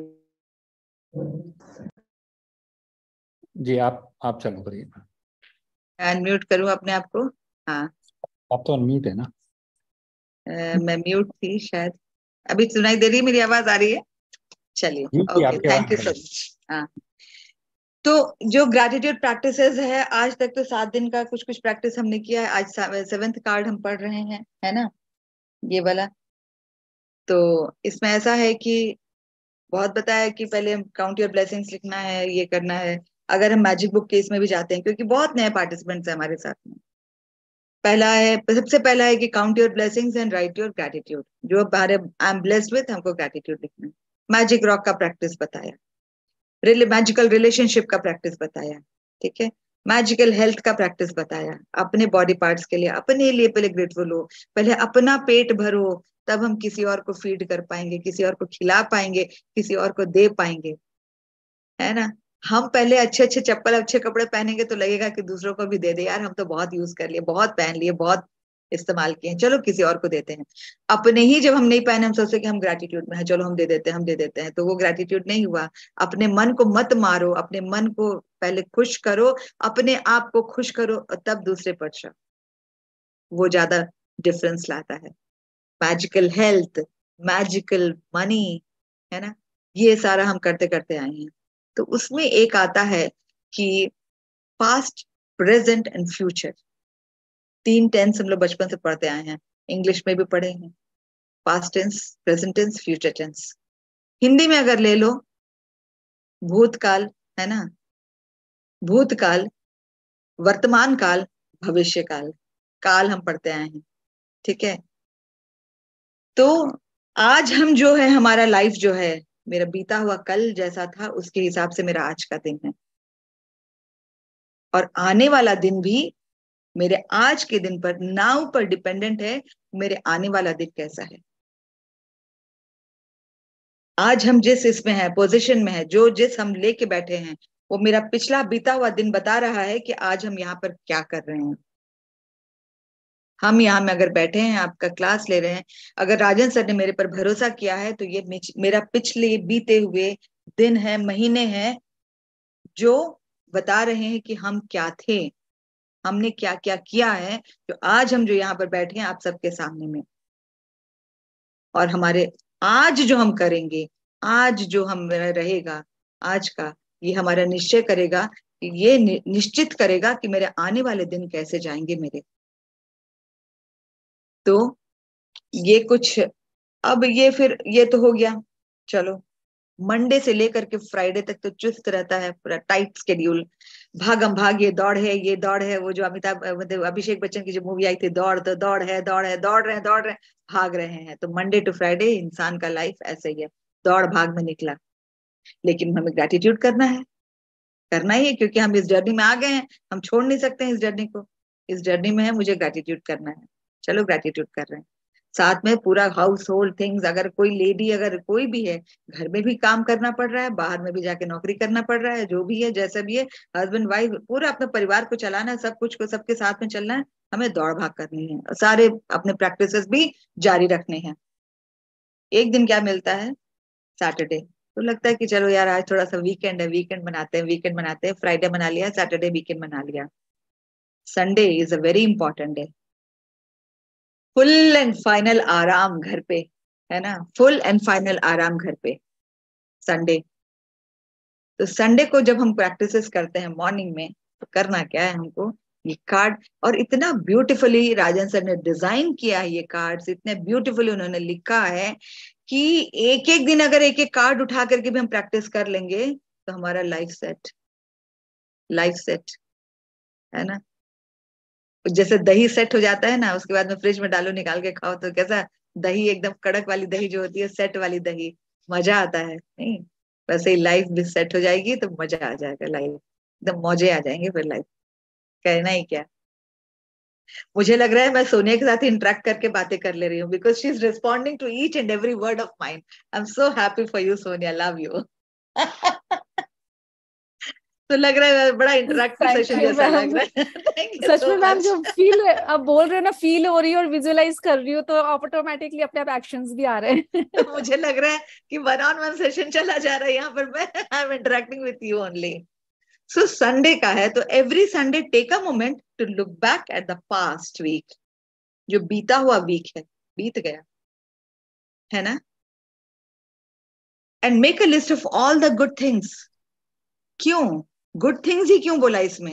जी आप आप चालू करिए। अनम्यूट करूँ अपने आप को? हाँ आप तो अनम्यूट है ना। uh, मैं म्यूट थी शायद। अभी सुनाई दे रही है मेरी आवाज आ रही है? चलिए okay thank you so much. हाँ तो जो ग्रैटिट्यूड प्रैक्टिसेस है, आज तक तो सात दिन का कुछ कुछ प्रैक्टिस हमने किया है। आज सेवेंथ कार्ड हम पढ़ रहे हैं, है ना, ये वाला। तो इसमें ऐसा है कि बहुत बताया कि पहले हम काउंट योर ब्लेसिंग्स लिखना है, ये करना है। अगर हम मैजिक बुक केस में भी जाते हैं, क्योंकि बहुत नए पार्टिसिपेंट्स हैं हमारे साथ में। पहला है, सबसे पहला है कि count your blessings and write your gratitude. जो हमारे आई एम ब्लेस्ड विथ, हमको ग्रैटिट्यूड लिखना है। मैजिक रॉक का प्रैक्टिस बताया, मैजिकल रिलेशनशिप का प्रैक्टिस बताया, ठीक है। मैजिकल हेल्थ का प्रैक्टिस बताया, अपने बॉडी पार्ट्स के लिए अपने लिए पहले ग्रेटफुल हो, पहले अपना पेट भरो, तब हम किसी और को फीड कर पाएंगे, किसी और को खिला पाएंगे, किसी और को दे पाएंगे, है ना। हम पहले अच्छे अच्छे चप्पल अच्छे कपड़े पहनेंगे तो लगेगा कि दूसरों को भी दे दे, यार हम तो बहुत यूज कर लिए, बहुत पहन लिए, बहुत इस्तेमाल किए, चलो किसी और को देते हैं। अपने ही जब हम नहीं पहने, हम सोचते कि हम ग्रैटिट्यूड में है, चलो हम दे देते हैं हम दे देते हैं तो वो ग्रैटिट्यूड नहीं हुआ। अपने मन को मत मारो, अपने मन को पहले खुश करो, अपने आप को खुश करो, और तब दूसरे पर जाओ, वो ज्यादा डिफरेंस लाता है। मैजिकल हेल्थ, मैजिकल मनी, है ना, ये सारा हम करते करते आए हैं। तो उसमें एक आता है कि पास्ट, प्रेजेंट एंड फ्यूचर, तीन टेंस हम लोग बचपन से पढ़ते आए हैं, इंग्लिश में भी पढ़े हैं, past tense, present tense, future tense. Hindi में अगर ले लो, भूतकाल, है ना, भूतकाल, वर्तमान काल, भविष्य काल, काल हम पढ़ते आए हैं, ठीक है। तो आज हम जो है, हमारा लाइफ जो है, मेरा बीता हुआ कल जैसा था उसके हिसाब से मेरा आज का दिन है, और आने वाला दिन भी मेरे आज के दिन पर, नाउ पर डिपेंडेंट है, मेरे आने वाला दिन कैसा है। आज हम जिस इसमें है, पोजीशन में है, जो जिस हम लेके बैठे हैं, वो मेरा पिछला बीता हुआ दिन बता रहा है कि आज हम यहाँ पर क्या कर रहे हैं। हम यहाँ में अगर बैठे हैं, आपका क्लास ले रहे हैं, अगर राजन सर ने मेरे पर भरोसा किया है, तो ये मेरा पिछले बीते हुए दिन है, महीने हैं, जो बता रहे हैं कि हम क्या थे, हमने क्या क्या किया है, जो आज हम जो यहाँ पर बैठे हैं आप सबके सामने में। और हमारे आज जो हम करेंगे, आज जो हम रहेगा, आज का ये हमारा निश्चय करेगा ये नि, निश्चित करेगा कि मेरे आने वाले दिन कैसे जाएंगे मेरे। तो ये कुछ, अब ये फिर ये तो हो गया। चलो मंडे से लेकर के फ्राइडे तक तो चुस्त रहता है, पूरा टाइट स्केड्यूल, भागम भाग, ये दौड़ है ये दौड़ है। वो जो अमिताभ मतलब अभिषेक बच्चन की जो मूवी आई थी दौड़, तो दौड़ है दौड़ है दौड़ रहे हैं दौड़ रहे हैं भाग रहे हैं। तो मंडे टू फ्राइडे इंसान का लाइफ ऐसे ही है, दौड़ भाग में निकला। लेकिन हमें ग्रेटिट्यूड करना है, करना ही है, क्योंकि हम इस जर्नी में आ गए हैं, हम छोड़ नहीं सकते हैं इस जर्नी को। इस जर्नी में है, मुझे ग्रेटिट्यूड करना है। चलो ग्रेटिट्यूड कर रहे हैं। साथ में पूरा हाउस होल्ड थिंग्स, अगर कोई लेडी अगर कोई भी है, घर में भी काम करना पड़ रहा है, बाहर में भी जाके नौकरी करना पड़ रहा है, जो भी है जैसा भी है, हस्बैंड वाइफ पूरा अपने परिवार को चलाना है, सब कुछ को सबके साथ में चलना है, हमें दौड़ भाग करनी है, सारे अपने प्रैक्टिसेस भी जारी रखने हैं। एक दिन क्या मिलता है, सैटरडे, तो लगता है कि चलो यार आज थोड़ा सा वीकेंड है, वीकेंड मनाते हैं वीकेंड मनाते हैं फ्राइडे मना लिया, सैटरडे वीकेंड मना लिया। Sunday is a very important day, full and final आराम घर पे, है ना, फुल एंड फाइनल आराम घर पे संडे। तो संडे को जब हम प्रैक्टिसेस करते हैं मॉर्निंग में, तो करना क्या है हमको, ये कार्ड, और इतना ब्यूटीफुली राजन सर ने डिजाइन किया है ये कार्ड्स, इतने ब्यूटीफुली उन्होंने लिखा है कि एक एक दिन अगर एक एक कार्ड उठा करके भी हम प्रैक्टिस कर लेंगे तो हमारा लाइफ सेट, लाइफ सेट, है ना। जैसे दही सेट हो जाता है ना, उसके बाद में फ्रिज में डालो निकाल के खाओ, तो कैसा दही, एकदम कड़क वाली दही जो होती है, सेट वाली दही, मजा आता है नहीं। वैसे ही लाइफ भी सेट हो जाएगी तो मजा आ जाएगा, लाइफ एकदम मौजे आ जाएंगे फिर लाइफ, कहना ही क्या। मुझे लग रहा है मैं सोनिया के साथ इंटरेक्ट करके बातें कर ले रही हूँ, because she is responding to each and every word of mind. I am so happy for you Sonia, love you. तो लग रहा है बड़ा इंटरेक्टिव सेशन जैसा लग रहा है। सच में मैम जो फील आप बोल रहे हो ना, फील हो रही है और विजुअलाइज कर रही हो, तो ऑटोमेटिकली अपने आप एक्शंस भी आ रहे हैं। तो मुझे लग रहा है कि वन ऑन वन सेशन चला जा रहा है यहाँ पर, मैं I am interacting with you only. So Sunday का है, तो every Sunday take a moment to look back at the past week, जो बीता हुआ वीक है, बीत गया है ना, and make a list of all the good things. क्यों गुड थिंग्स ही क्यों बोला इसमें,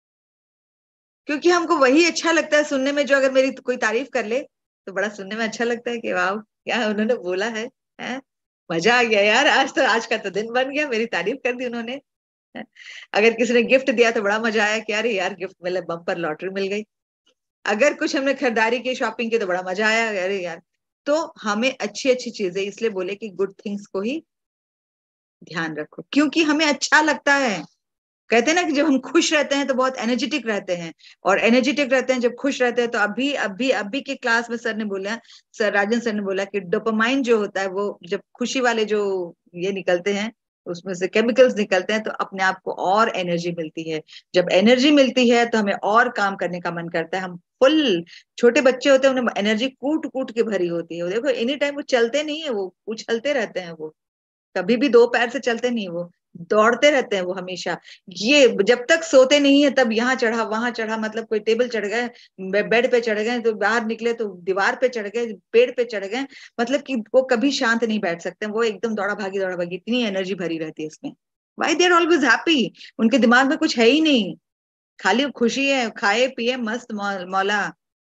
क्योंकि हमको वही अच्छा लगता है सुनने में, जो अगर मेरी कोई तारीफ कर ले तो बड़ा सुनने में अच्छा लगता है कि वाह क्या उन्होंने बोला है, है? मजा आ गया यार, आज तो आज का तो दिन बन गया, मेरी तारीफ कर दी उन्होंने। अगर किसी ने गिफ्ट दिया तो बड़ा मजा आया कि अरे यार गिफ्ट मिला, बम्पर लॉटरी मिल गई। अगर कुछ हमने खरीदारी की, शॉपिंग की, तो बड़ा मजा आया, अरे यार। तो हमें अच्छी अच्छी चीजें, इसलिए बोले कि गुड थिंग्स को ही ध्यान रखो, क्योंकि हमें अच्छा लगता है। कहते हैं ना कि जब हम खुश रहते हैं तो बहुत एनर्जेटिक रहते हैं, और एनर्जेटिक रहते हैं जब खुश रहते हैं। तो अभी अभी अभी के क्लास में सर ने बोला, सर राजन सर ने बोला कि डोपामाइन जो होता है, वो जब खुशी वाले जो ये निकलते हैं, उसमें से केमिकल्स निकलते हैं, तो अपने आप को और एनर्जी मिलती है। जब एनर्जी मिलती है तो हमें और काम करने का मन करता है। हम फुल, छोटे बच्चे होते हैं उन्हें एनर्जी कूट कूट के भरी होती है। देखो एनी टाइम वो चलते नहीं है, वो उछलते रहते हैं, वो कभी भी दो पैर से चलते नहीं, वो दौड़ते रहते हैं वो हमेशा। ये जब तक सोते नहीं है तब यहाँ चढ़ा वहां चढ़ा, मतलब कोई टेबल चढ़ गए, बेड पे चढ़ गए, तो बाहर निकले तो दीवार पे चढ़ गए, पेड़ पे चढ़ गए, मतलब कि वो कभी शांत नहीं बैठ सकते। वो एकदम दौड़ा भागी दौड़ा भागी, इतनी एनर्जी भरी रहती है इसमें। Why they are always happy, उनके दिमाग में कुछ है ही नहीं, खाली खुशी है, खाए पिए मस्त मौला।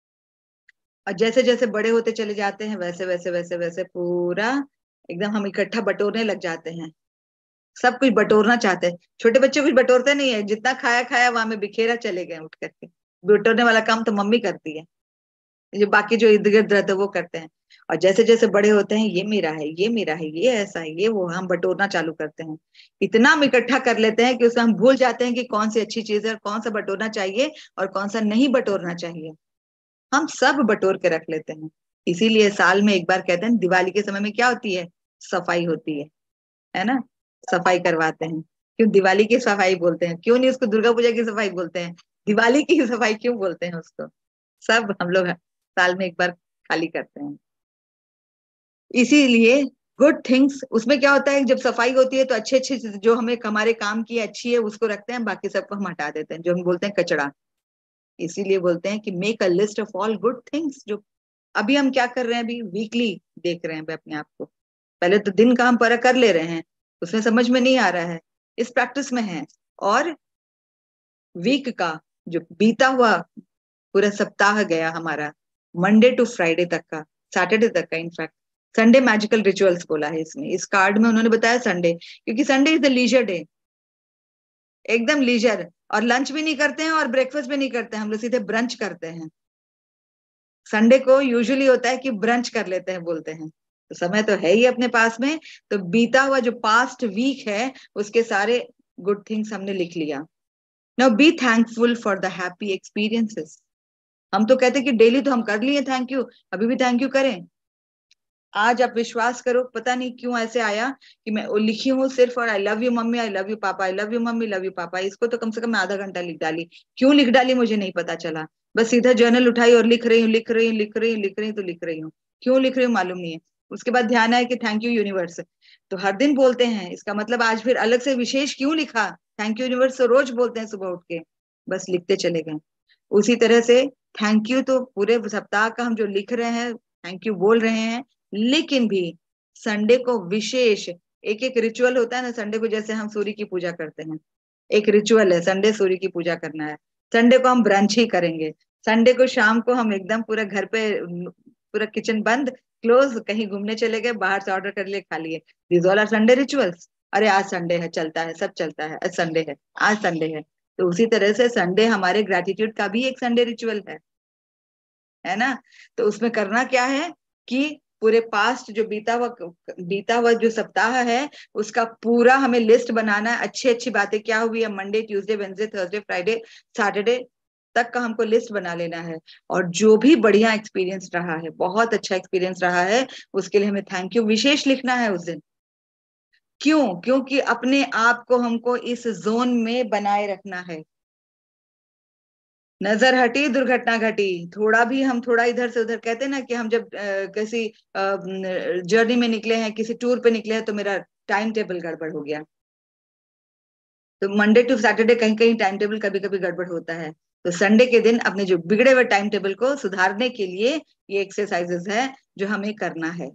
और जैसे जैसे बड़े होते चले जाते हैं, वैसे वैसे वैसे वैसे पूरा एकदम हम इकट्ठा बटोरने लग जाते हैं, सब कुछ बटोरना चाहते हैं। छोटे बच्चे कुछ बटोरते नहीं है, जितना खाया खाया वहां में बिखेरा चले गए उठ करके। बटोरने वाला काम तो मम्मी करती है, जो बाकी जो इर्द गिर्द रहते वो करते हैं। और जैसे जैसे बड़े होते हैं, ये मेरा है, ये मेरा है, ये ऐसा है, ये वो, हम बटोरना चालू करते हैं। इतना हम इकट्ठा कर लेते हैं कि उसमें हम भूल जाते हैं कि कौन सी अच्छी चीज है और कौन सा बटोरना चाहिए और कौन सा नहीं बटोरना चाहिए। हम सब बटोर के रख लेते हैं। इसीलिए साल में एक बार कहते हैं, दिवाली के समय में क्या होती है, सफाई होती है, है ना, सफाई करवाते हैं। क्यों दिवाली की सफाई बोलते हैं, क्यों नहीं उसको दुर्गा पूजा की सफाई बोलते हैं, दिवाली की सफाई क्यों बोलते हैं उसको। सब हम लोग साल में एक बार खाली करते हैं। इसीलिए गुड थिंग्स, उसमें क्या होता है, जब सफाई होती है तो अच्छे अच्छे जो हमें हमारे काम की अच्छी है उसको रखते हैं, बाकी सबको हम हटा देते हैं, जो हम बोलते हैं कचड़ा। इसीलिए बोलते हैं कि make a list of all good things. जो अभी हम क्या कर रहे हैं, अभी वीकली देख रहे हैं अपने आप को। पहले तो दिन का हम पर कर ले रहे हैं, उसमें समझ में नहीं आ रहा है, इस प्रैक्टिस में है। और वीक का जो बीता हुआ पूरा सप्ताह गया हमारा, मंडे टू फ्राइडे तक का, सैटरडे तक का, इनफैक्ट संडे मैजिकल रिचुअल्स बोला है इसमें, इस कार्ड में उन्होंने बताया संडे, क्योंकि Sunday is the leisure day, एकदम लीजर, और लंच भी नहीं करते हैं और ब्रेकफास्ट भी नहीं करते हैं, हम लोग सीधे ब्रंच करते हैं। संडे को यूजुअली होता है कि ब्रंच कर लेते हैं बोलते हैं, तो समय तो है ही अपने पास में, तो बीता हुआ जो पास्ट वीक है उसके सारे गुड थिंग्स हमने लिख लिया। Now be thankful for the happy experiences. हम तो कहते हैं कि डेली तो हम कर लिए थैंक यू, अभी भी थैंक यू करें। आज आप विश्वास करो, पता नहीं क्यों ऐसे आया कि मैं लिखी हूँ सिर्फ, और I love you mummy, I love you papa, I love you mummy, love you papa, इसको तो कम से कम आधा घंटा लिख डाली। क्यों लिख डाली मुझे नहीं पता चला, बस सीधा जर्नल उठाई और लिख रही हूँ लिख रही हूँ लिख रही हूँ लिख रही हूँ तो लिख रही हूँ, क्यों लिख रही हूँ मालूम नहीं है। उसके बाद ध्यान आया कि थैंक यू यूनिवर्स, तो हर दिन बोलते हैं, इसका मतलब आज फिर अलग से विशेष क्यों लिखा, थैंक यू यूनिवर्स तो रोज बोलते हैं सुबह उठ के, बस लिखते चले गए। उसी तरह से थैंक यू तो पूरे सप्ताह का हम जो लिख रहे हैं थैंक यू बोल रहे हैं, लेकिन भी संडे को विशेष एक एक रिचुअल होता है ना संडे को, जैसे हम सूर्य की पूजा करते हैं, एक रिचुअल है संडे सूर्य की पूजा करना है। संडे को हम ब्रंच ही करेंगे, संडे को शाम को हम एकदम पूरा घर पे पूरा किचन बंद क्लोज, कहीं घूमने चले गए, बाहर से ऑर्डर कर लिए खा लिए, this all are Sunday rituals. अरे आज संडे है, चलता है, सब चलता है, आज संडे है, आज संडे है। तो उसी तरह से संडे हमारे ग्रेटिट्यूड का भी एक संडे रिचुअल है, है ना। तो उसमें करना क्या है कि पूरे पास्ट जो बीता हुआ बीता हुआ जो सप्ताह है उसका पूरा हमें लिस्ट बनाना है, अच्छी अच्छी बातें क्या हुई है Monday Tuesday Wednesday Thursday Friday Saturday तक का हमको लिस्ट बना लेना है। और जो भी बढ़िया एक्सपीरियंस रहा है, बहुत अच्छा एक्सपीरियंस रहा है, उसके लिए हमें थैंक यू विशेष लिखना है उस दिन। क्यों? क्योंकि अपने आप को हमको इस जोन में बनाए रखना है। नजर हटी दुर्घटना घटी, थोड़ा भी हम थोड़ा इधर से उधर, कहते हैं ना कि हम जब आ, किसी जर्नी में निकले हैं, किसी टूर पे निकले हैं, तो मेरा टाइम टेबल गड़बड़ हो गया। तो मंडे टू सैटरडे कहीं कहीं टाइम टेबल कभी कभी गड़बड़ होता है, तो संडे के दिन अपने जो बिगड़े हुए टाइम टेबल को सुधारने के लिए ये एक्सरसाइजेस है जो हमें करना है।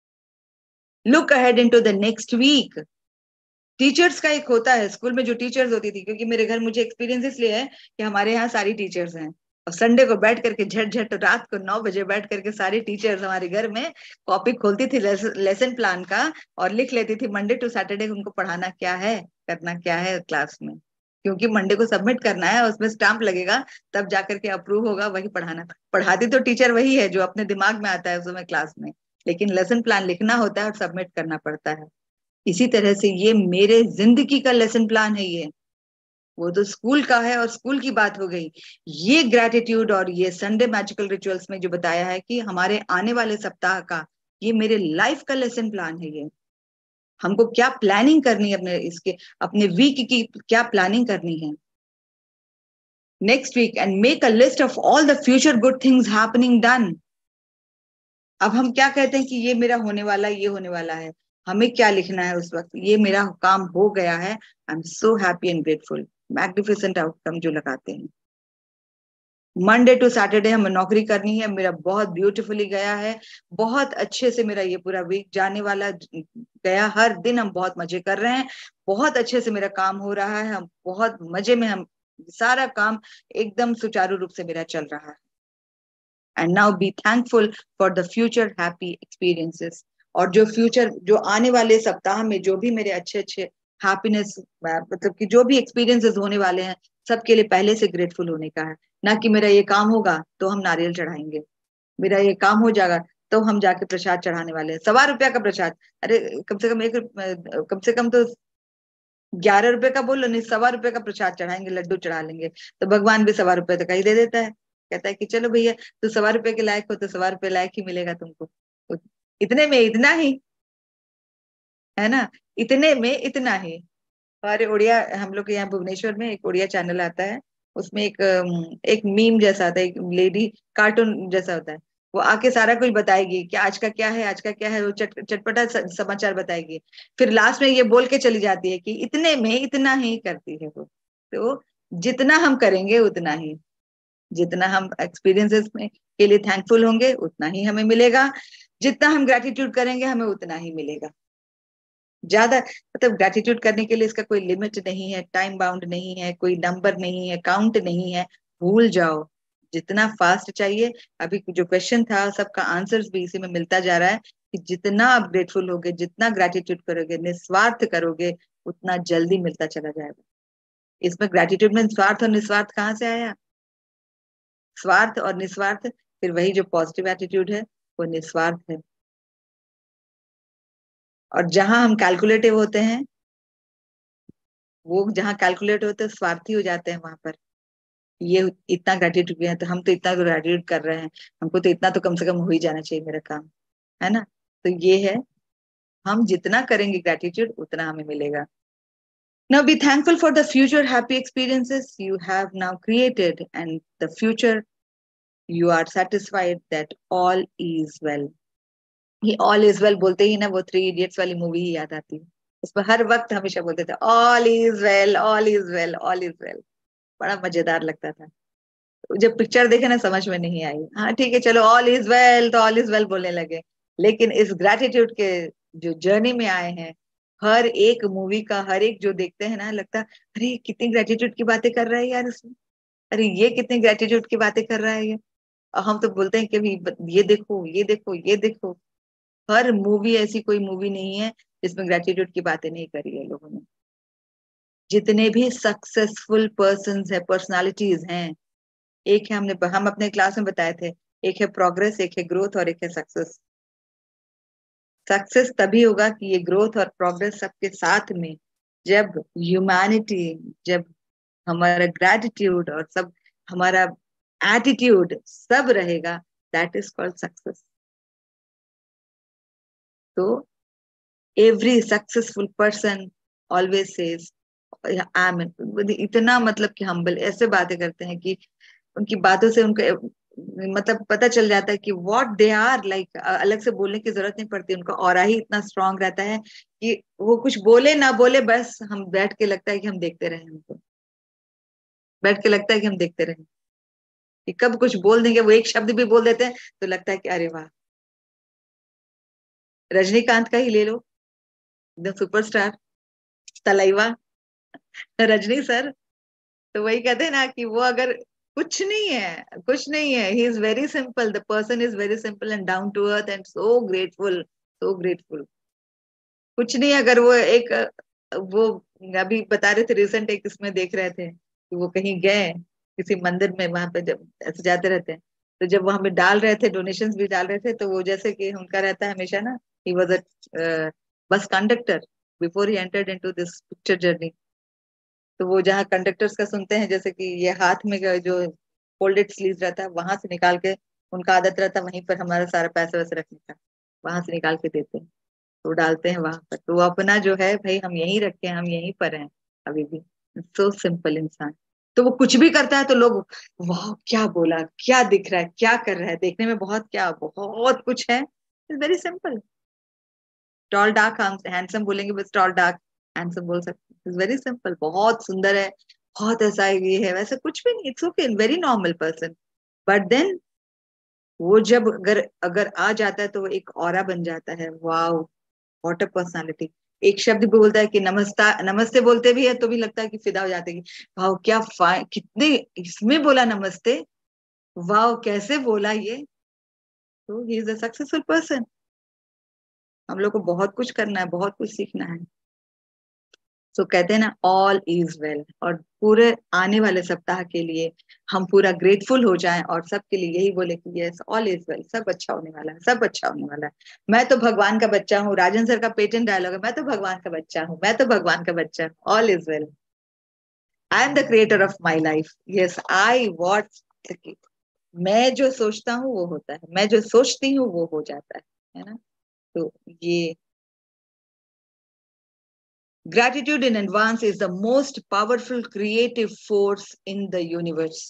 Look ahead into the next week. Teachers का एक होता है, स्कूल में जो टीचर्स होती थी, क्योंकि मेरे घर मुझे एक्सपीरियंस इसलिए है कि हमारे यहाँ सारी टीचर्स हैं, और संडे को बैठ करके झट झट रात को नौ बजे बैठ करके सारी टीचर्स हमारे घर में कॉपी खोलती थी लेसन प्लान का और लिख लेती थी मंडे टू सैटरडे उनको पढ़ाना क्या है, करना क्या है क्लास में, क्योंकि मंडे को सबमिट करना है, उसमें स्टाम्प लगेगा, तब जाकर के अप्रूव होगा, वही पढ़ाना। पढ़ाती तो टीचर वही है जो अपने दिमाग में आता है उस समय क्लास में, लेकिन लेसन प्लान लिखना होता है और सबमिट करना पड़ता है। इसी तरह से ये मेरे जिंदगी का लेसन प्लान है, ये वो तो स्कूल का है और स्कूल की बात हो गई। ये ग्रैटिट्यूड और ये संडे मैजिकल रिचुअल्स में जो बताया है कि हमारे आने वाले सप्ताह का ये मेरे लाइफ का लेसन प्लान है। ये हमको क्या प्लानिंग करनी है, अपने इसके अपने वीक की क्या प्लानिंग करनी है next week, and make a list of all the future good things happening done. अब हम क्या कहते हैं कि ये मेरा होने वाला है, ये होने वाला है, हमें क्या लिखना है उस वक्त, ये मेरा काम हो गया है, I am so happy and grateful, magnificent outcome जो लगाते हैं। मंडे टू सैटरडे हमें नौकरी करनी है, मेरा बहुत ब्यूटीफुली गया है, बहुत अच्छे से मेरा ये पूरा वीक जाने वाला गया, हर दिन हम बहुत मजे कर रहे हैं, बहुत अच्छे से मेरा काम हो रहा है, हम बहुत मजे में, हम सारा काम एकदम सुचारू रूप से मेरा चल रहा है। And now be thankful for the future happy experiences. और जो फ्यूचर जो आने वाले सप्ताह में जो भी मेरे अच्छे अच्छे हैप्पीनेस, मतलब कि जो भी एक्सपीरियंसेस होने वाले हैं, सबके लिए पहले से ग्रेटफुल होने का है। ना कि मेरा ये काम होगा तो हम नारियल चढ़ाएंगे, मेरा ये काम हो जाएगा तो हम जाके प्रसाद चढ़ाने वाले हैं, सवा रुपया का प्रसाद, अरे कम से कम एक कम से कम तो ग्यारह रुपए का बोलो, नहीं सवा रुपए का प्रसाद चढ़ाएंगे, लड्डू चढ़ा लेंगे, तो भगवान भी सवा रुपए तक ही दे देता है, कहता है कि चलो भैया तू सवा रुपए के लायक हो तो सवा रुपए लायक ही मिलेगा तुमको, इतने में इतना ही, है ना, इतने में इतना ही। हमारे उड़िया, हम लोग के यहाँ भुवनेश्वर में एक उड़िया चैनल आता है, उसमें एक एक मीम जैसा आता है, एक लेडी कार्टून जैसा होता है, वो आके सारा कुछ बताएगी कि आज का क्या है, आज का क्या है, वो चट, चटपटा समाचार बताएगी, फिर लास्ट में ये बोल के चली जाती है कि इतने में इतना ही करती है वो। तो जितना हम करेंगे उतना ही, जितना हम एक्सपीरियंसेस में के लिए थैंकफुल होंगे उतना ही हमें मिलेगा, जितना हम ग्रेटिट्यूड करेंगे हमें उतना ही मिलेगा। ज्यादा मतलब ग्रेटिट्यूड करने के लिए इसका कोई लिमिट नहीं है, टाइम बाउंड नहीं है, कोई नंबर नहीं है, काउंट नहीं है, भूल जाओ जितना फास्ट चाहिए। अभी जो क्वेश्चन था सबका आंसर्स भी इसी में मिलता जा रहा है कि जितना आप ग्रेटफुल होगे, जितना ग्रेटिट्यूड करोगे, निस्वार्थ करोगे, उतना जल्दी मिलता चला जाएगा। इसमें ग्रेटिट्यूड में स्वार्थ और निस्वार्थ कहाँ से आया? स्वार्थ और निस्वार्थ, फिर वही जो पॉजिटिव एटीट्यूड है वो निस्वार्थ है। और जहां हम कैलकुलेटिव होते हैं, वो जहां कैलकुलेट होते हैं स्वार्थी हो जाते हैं, वहां पर ये इतना ग्रेटिट्यूड है तो हम तो इतना ग्रेटिट्यूड कर रहे हैं, हमको तो इतना तो कम से कम हो ही जाना चाहिए मेरा काम, है ना। तो ये है, हम जितना करेंगे ग्रेटिट्यूड उतना हमें मिलेगा। Now be thankful for the future happy experiences you have now created, and the future you are satisfied that all is well. ये all is well बोलते ही ना वो थ्री इडियट्स वाली मूवी ही याद आती है। उसमें हर वक्त हमेशा बोलते थे all is well, all is well, all is well। बड़ा मजेदार लगता था। जब पिक्चर देखे ना समझ में नहीं आई, हाँ ठीक है चलो all is well तो all is well बोलने लगे। लेकिन इस ग्रेटिट्यूड के जो जर्नी में आए हैं, हर एक मूवी का हर एक जो देखते हैं ना, लगता है अरे कितनी ग्रेटिट्यूड की बातें कर रहा है यार इसमें, अरे ये कितनी ग्रेटिट्यूड की बातें कर रहा है ये। और हम तो बोलते हैं कि भी ये देखो ये देखो ये देखो, हर मूवी ऐसी कोई मूवी नहीं है जिसमें ग्रेटिट्यूड की बातें नहीं करी है लोगों ने। जितने भी सक्सेसफुल पर्संस है, पर्सनालिटीज हैं, एक है, हमने हम अपने क्लास में बताए थे, एक है प्रोग्रेस, एक है ग्रोथ और एक है सक्सेस। सक्सेस तभी होगा कि ये ग्रोथ और प्रोग्रेस सबके साथ में, जब ह्यूमैनिटी, जब हमारा ग्रेटिट्यूड और सब हमारा एटीट्यूड सब रहेगा, दैट इज कॉल्ड सक्सेस। तो every successful person always says I am, इतना मतलब कि हम्बल, ऐसे बातें करते हैं कि उनकी बातों से उनको मतलब पता चल जाता है कि व्हाट दे आर लाइक। अलग से बोलने की जरूरत नहीं पड़ती, उनका ऑरा ही इतना स्ट्रांग रहता है कि वो कुछ बोले ना बोले, बस हम बैठ के लगता है कि हम देखते रहे, उनको बैठ के लगता है कि हम देखते रहे कि कब कुछ बोल देंगे। वो एक शब्द भी बोल देते हैं तो लगता है कि अरे वाह। रजनीकांत का ही ले लो, the superstar Thalaiva Rajini sir, तो वही कहते हैं ना कि वो अगर कुछ नहीं है, कुछ नहीं है, he is very simple, the person is very simple and down to earth and so grateful, so grateful. कुछ नहीं, अगर वो एक, वो अभी बता रहे थे रिसेंट एक इसमें देख रहे थे कि वो कहीं गए किसी मंदिर में, वहां पे जब ऐसे जाते रहते हैं तो जब वहां पे डाल रहे थे, डोनेशंस भी डाल रहे थे, तो वो जैसे कि उनका रहता है हमेशा ना, ही was a bus conductor before he entered into this picture journey. तो वो जहाँ कंडक्टर्स का सुनते हैं, जैसे कि ये हाथ में जो फोल्डेड स्लीव रहता है वहां से निकाल के, उनका आदत रहता है वहीं पर हमारा सारा पैसे वैसे रखने का, वहां से निकाल के देते हैं, तो डालते हैं वहां पर। तो वो अपना जो है भाई हम यहीं रखे हैं, हम यहीं पर हैं अभी भी। सो सिंपल इंसान। तो वो कुछ भी करता है तो लोग वाह क्या बोला, क्या दिख रहा है, क्या कर रहा है, देखने में बहुत क्या बहुत कुछ है। It's very simple. Tall dark handsome बोलेंगे, बस टॉल डार्क हैंडसम बोल सकते हैं। इट्स वेरी सिंपल, बहुत सुंदर है, बहुत ऐसा ये है, वैसे कुछ भी नहीं, it's okay, very normal person. But then वो जब अगर अगर आ जाता है तो वो एक ऑरा बन जाता है। Wow what a personality. एक शब्द भी बोलता है कि नमस्ता, नमस्ते बोलते भी है तो भी लगता है कि फिदा हो जाते हैं कि वाओ क्या फाइन, कितने इसमें बोला नमस्ते, वाओ कैसे बोला ये। तो he is a successful person. हम लोग को बहुत कुछ करना है, बहुत कुछ सीखना है। तो so, कहते हैं ना ऑल इज वेल, और पूरे आने वाले सप्ताह के लिए हम पूरा ग्रेटफुल हो जाएं और सबके लिए यही बोले कि यस ऑल इज वेल, सब अच्छा होने वाला है, सब अच्छा होने वाला है। मैं तो भगवान का बच्चा हूँ, राजन सर का पेटेंट डायलॉग है, मैं तो भगवान का बच्चा हूँ, मैं तो भगवान का बच्चा हूँ। All is well, I am the creator of my life, yes I what, मैं जो सोचता हूँ वो होता है, मैं जो सोचती हूँ वो हो जाता है, है ना। तो ये gratitude in advance is the most powerful creative force in the universe.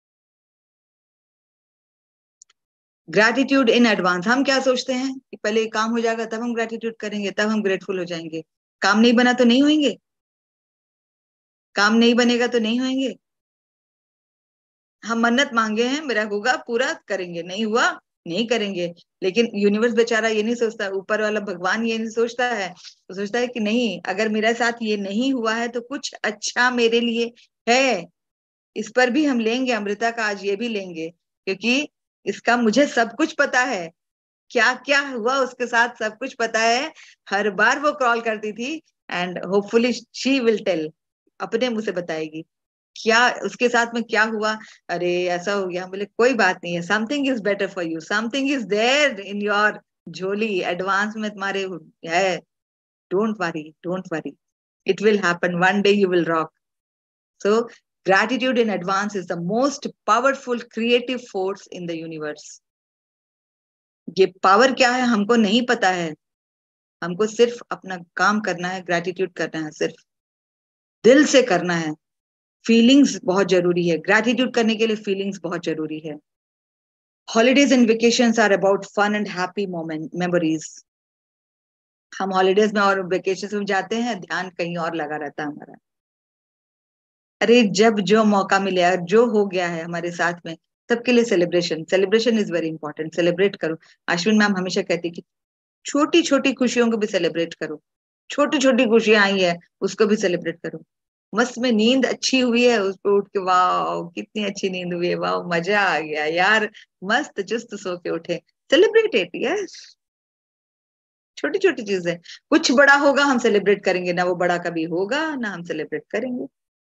Gratitude in advance, हम क्या सोचते हैं कि पहले काम हो जाएगा तब हम gratitude करेंगे, तब हम grateful हो जाएंगे। काम नहीं बना तो नहीं होंगे, काम नहीं बनेगा तो नहीं होंगे। हम मन्नत मांगे हैं, मेरा होगा पूरा करेंगे, नहीं हुआ नहीं करेंगे। लेकिन यूनिवर्स बेचारा ये नहीं सोचता, ऊपर वाला भगवान ये नहीं सोचता है, तो सोचता है कि नहीं, अगर मेरे साथ ये नहीं हुआ है तो कुछ अच्छा मेरे लिए है। इस पर भी हम लेंगे अमृता का, आज ये भी लेंगे, क्योंकि इसका मुझे सब कुछ पता है, क्या क्या हुआ उसके साथ सब कुछ पता है। हर बार वो कॉल करती थी and hopefully she will tell, अपने मुंह से बताएगी क्या उसके साथ में क्या हुआ। अरे ऐसा हो गया, बोले कोई बात नहीं है, something is better for you, something is there in your झोली, एडवांस में तुम्हारे है, don't worry, don't worry, it will happen, one day you will rock. So gratitude in advance is the most powerful creative force in the universe. ये पावर क्या है हमको नहीं पता है, हमको सिर्फ अपना काम करना है, ग्रैटिट्यूड करना है, सिर्फ दिल से करना है। फीलिंग्स बहुत जरूरी है, ग्रैटिट्यूड करने के लिए फीलिंग्स बहुत जरूरी है। Holidays and vacations are about fun and happy moment memories. हम हॉलीडेज में और वेकेशन में जाते हैं, ध्यान कहीं और लगा रहता है हमारा। अरे जब जो मौका मिले, जो हो गया है हमारे साथ में, सबके लिए celebration, celebration is very important. Celebrate करो। अश्विन मैम हमेशा कहती कि छोटी छोटी खुशियों को भी सेलिब्रेट करो, छोटी छोटी खुशियां आई है उसको भी सेलिब्रेट करो। मस्त में नींद अच्छी हुई है, उस पर उठ के वाह कितनी अच्छी नींद हुई है, वाह मजा आ गया यार, मस्त चुस्त सो के उठे, सेलिब्रेट इट। यस, छोटी छोटी चीजें। कुछ बड़ा होगा हम सेलिब्रेट करेंगे ना, वो बड़ा कभी होगा ना हम सेलिब्रेट करेंगे।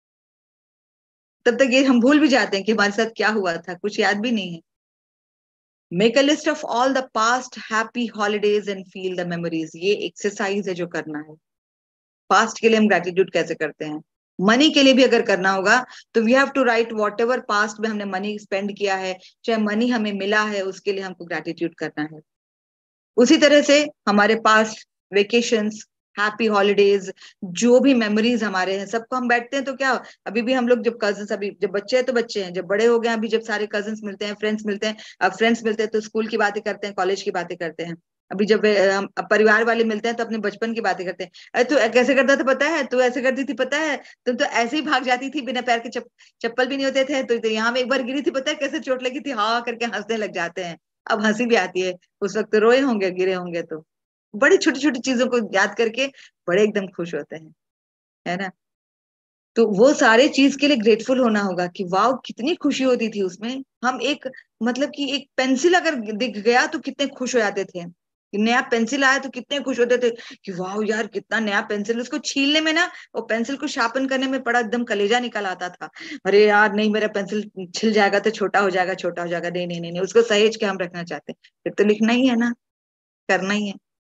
तब तक ये हम भूल भी जाते हैं कि हमारे साथ क्या हुआ था, कुछ याद भी नहीं है। Make a list of all the past happy holidays and feel the memories. ये एक्सरसाइज है जो करना है। पास्ट के लिए हम ग्रैटिट्यूड कैसे करते हैं, मनी के लिए भी अगर करना होगा तो we have to write whatever past में हमने मनी स्पेंड किया है, चाहे मनी हमें मिला है, उसके लिए हमको ग्रैटिट्यूड करना है। उसी तरह से हमारे पास वेकेशंस, हैप्पी हॉलीडेज, जो भी मेमोरीज हमारे हैं, सबको हम बैठते हैं तो क्या, अभी भी हम लोग जब कजन्स, अभी जब बच्चे हैं तो बच्चे हैं, जब बड़े हो गए अभी जब सारे कजन्स मिलते हैं, फ्रेंड्स मिलते हैं, अब फ्रेंड्स मिलते हैं तो स्कूल की बातें करते हैं, कॉलेज की बातें करते हैं। अभी जब हम परिवार वाले मिलते हैं तो अपने बचपन की बातें करते हैं। अरे तू कैसे करता था पता है, तू ऐसे करती थी पता है, तुम तो ऐसे ही भाग जाती थी, बिना पैर के चप, चप्पल भी नहीं होते थे, तो, तो यहाँ में एक बार गिरी थी पता है, कैसे चोट लगी थी, हाँ करके हंसने लग जाते हैं। अब हंसी भी आती है, उस वक्त रोए होंगे, गिरे होंगे। तो बड़ी छोटी छोटी चीजों को याद करके बड़े एकदम खुश होते हैं, है ना। तो वो सारे चीज के लिए ग्रेटफुल होना होगा कि वाह कितनी खुशी होती थी उसमें। हम एक मतलब कि एक पेंसिल अगर दिख गया तो कितने खुश हो जाते थे, नया पेंसिल आया तो कितने खुश होते थे कि वाह यार कितना नया पेंसिल। उसको छीलने में ना, वो पेंसिल को शार्पन करने में बड़ा एकदम कलेजा निकल आता था। अरे यार नहीं, मेरा पेंसिल छिल जाएगा तो छोटा हो जाएगा, छोटा हो जाएगा, नहीं नहीं नहीं, नहीं। उसको सहेज के हम रखना चाहते हैं, फिर तो लिखना ही है ना, करना ही है।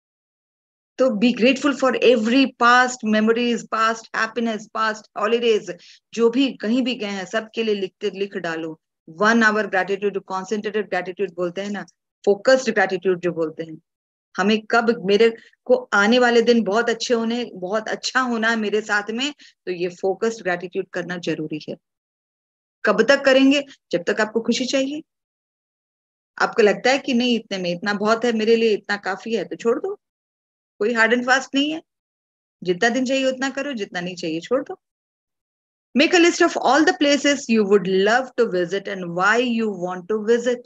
तो be grateful for every past memories, past happiness, past holidays, जो भी कहीं भी गए हैं सबके लिए लिखते लिख डालो। One hour gratitude, concentrated gratitude बोलते हैं ना, फोकस्ड ग्रैटिट्यूड जो बोलते हैं। हमें कब मेरे को आने वाले दिन बहुत अच्छे होने, बहुत अच्छा होना है मेरे साथ में, तो ये फोकस्ड ग्रैटिट्यूड करना जरूरी है। कब तक करेंगे, जब तक आपको खुशी चाहिए। आपको लगता है कि नहीं इतने में इतना बहुत है मेरे लिए, इतना काफी है, तो छोड़ दो। कोई हार्ड एंड फास्ट नहीं है, जितना दिन चाहिए उतना करो, जितना नहीं चाहिए छोड़ दो। Make a list of all the places you would love to visit and why you want to visit.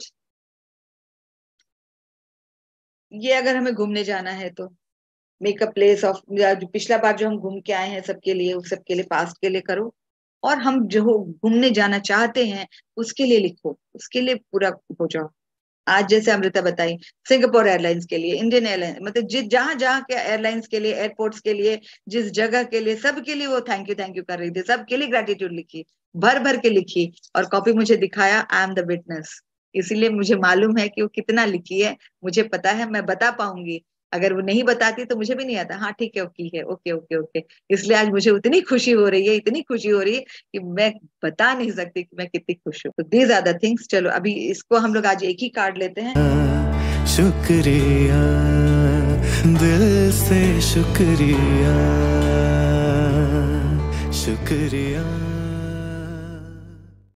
ये अगर हमें घूमने जाना है तो मेक अ प्लेस ऑफ, जो पिछला बार जो हम घूम के आए हैं सबके लिए, उस सबके लिए पास्ट के लिए करो, और हम जो घूमने जाना चाहते हैं उसके लिए लिखो, उसके लिए पूरा हो जाओ। आज जैसे अमृता बताई, सिंगापुर एयरलाइंस के लिए, इंडियन एयरलाइंस, मतलब जिस जहां जहां के एयरलाइंस के लिए, एयरपोर्ट्स के लिए, जिस जगह के लिए, सबके लिए वो थैंक यू थैंक यू कर रही थी, सबके लिए ग्रैटिट्यूड लिखी, भर भर के लिखी, और कॉपी मुझे दिखाया। आई एम द विटनेस, इसीलिए मुझे मालूम है कि वो कितना लिखी है, मुझे पता है, मैं बता पाऊंगी। अगर वो नहीं बताती तो मुझे भी नहीं आता, हाँ ठीक है ओके है, ओके ओके ओके। इसलिए आज मुझे उतनी खुशी हो रही है, इतनी खुशी हो रही है कि मैं बता नहीं सकती कि मैं कितनी खुश हूँ। तो दीज आर द थिंग्स। चलो अभी इसको हम लोग आज एक ही कार्ड लेते हैं। शुक्रिया, दिल से शुक्रिया, शुक्रिया।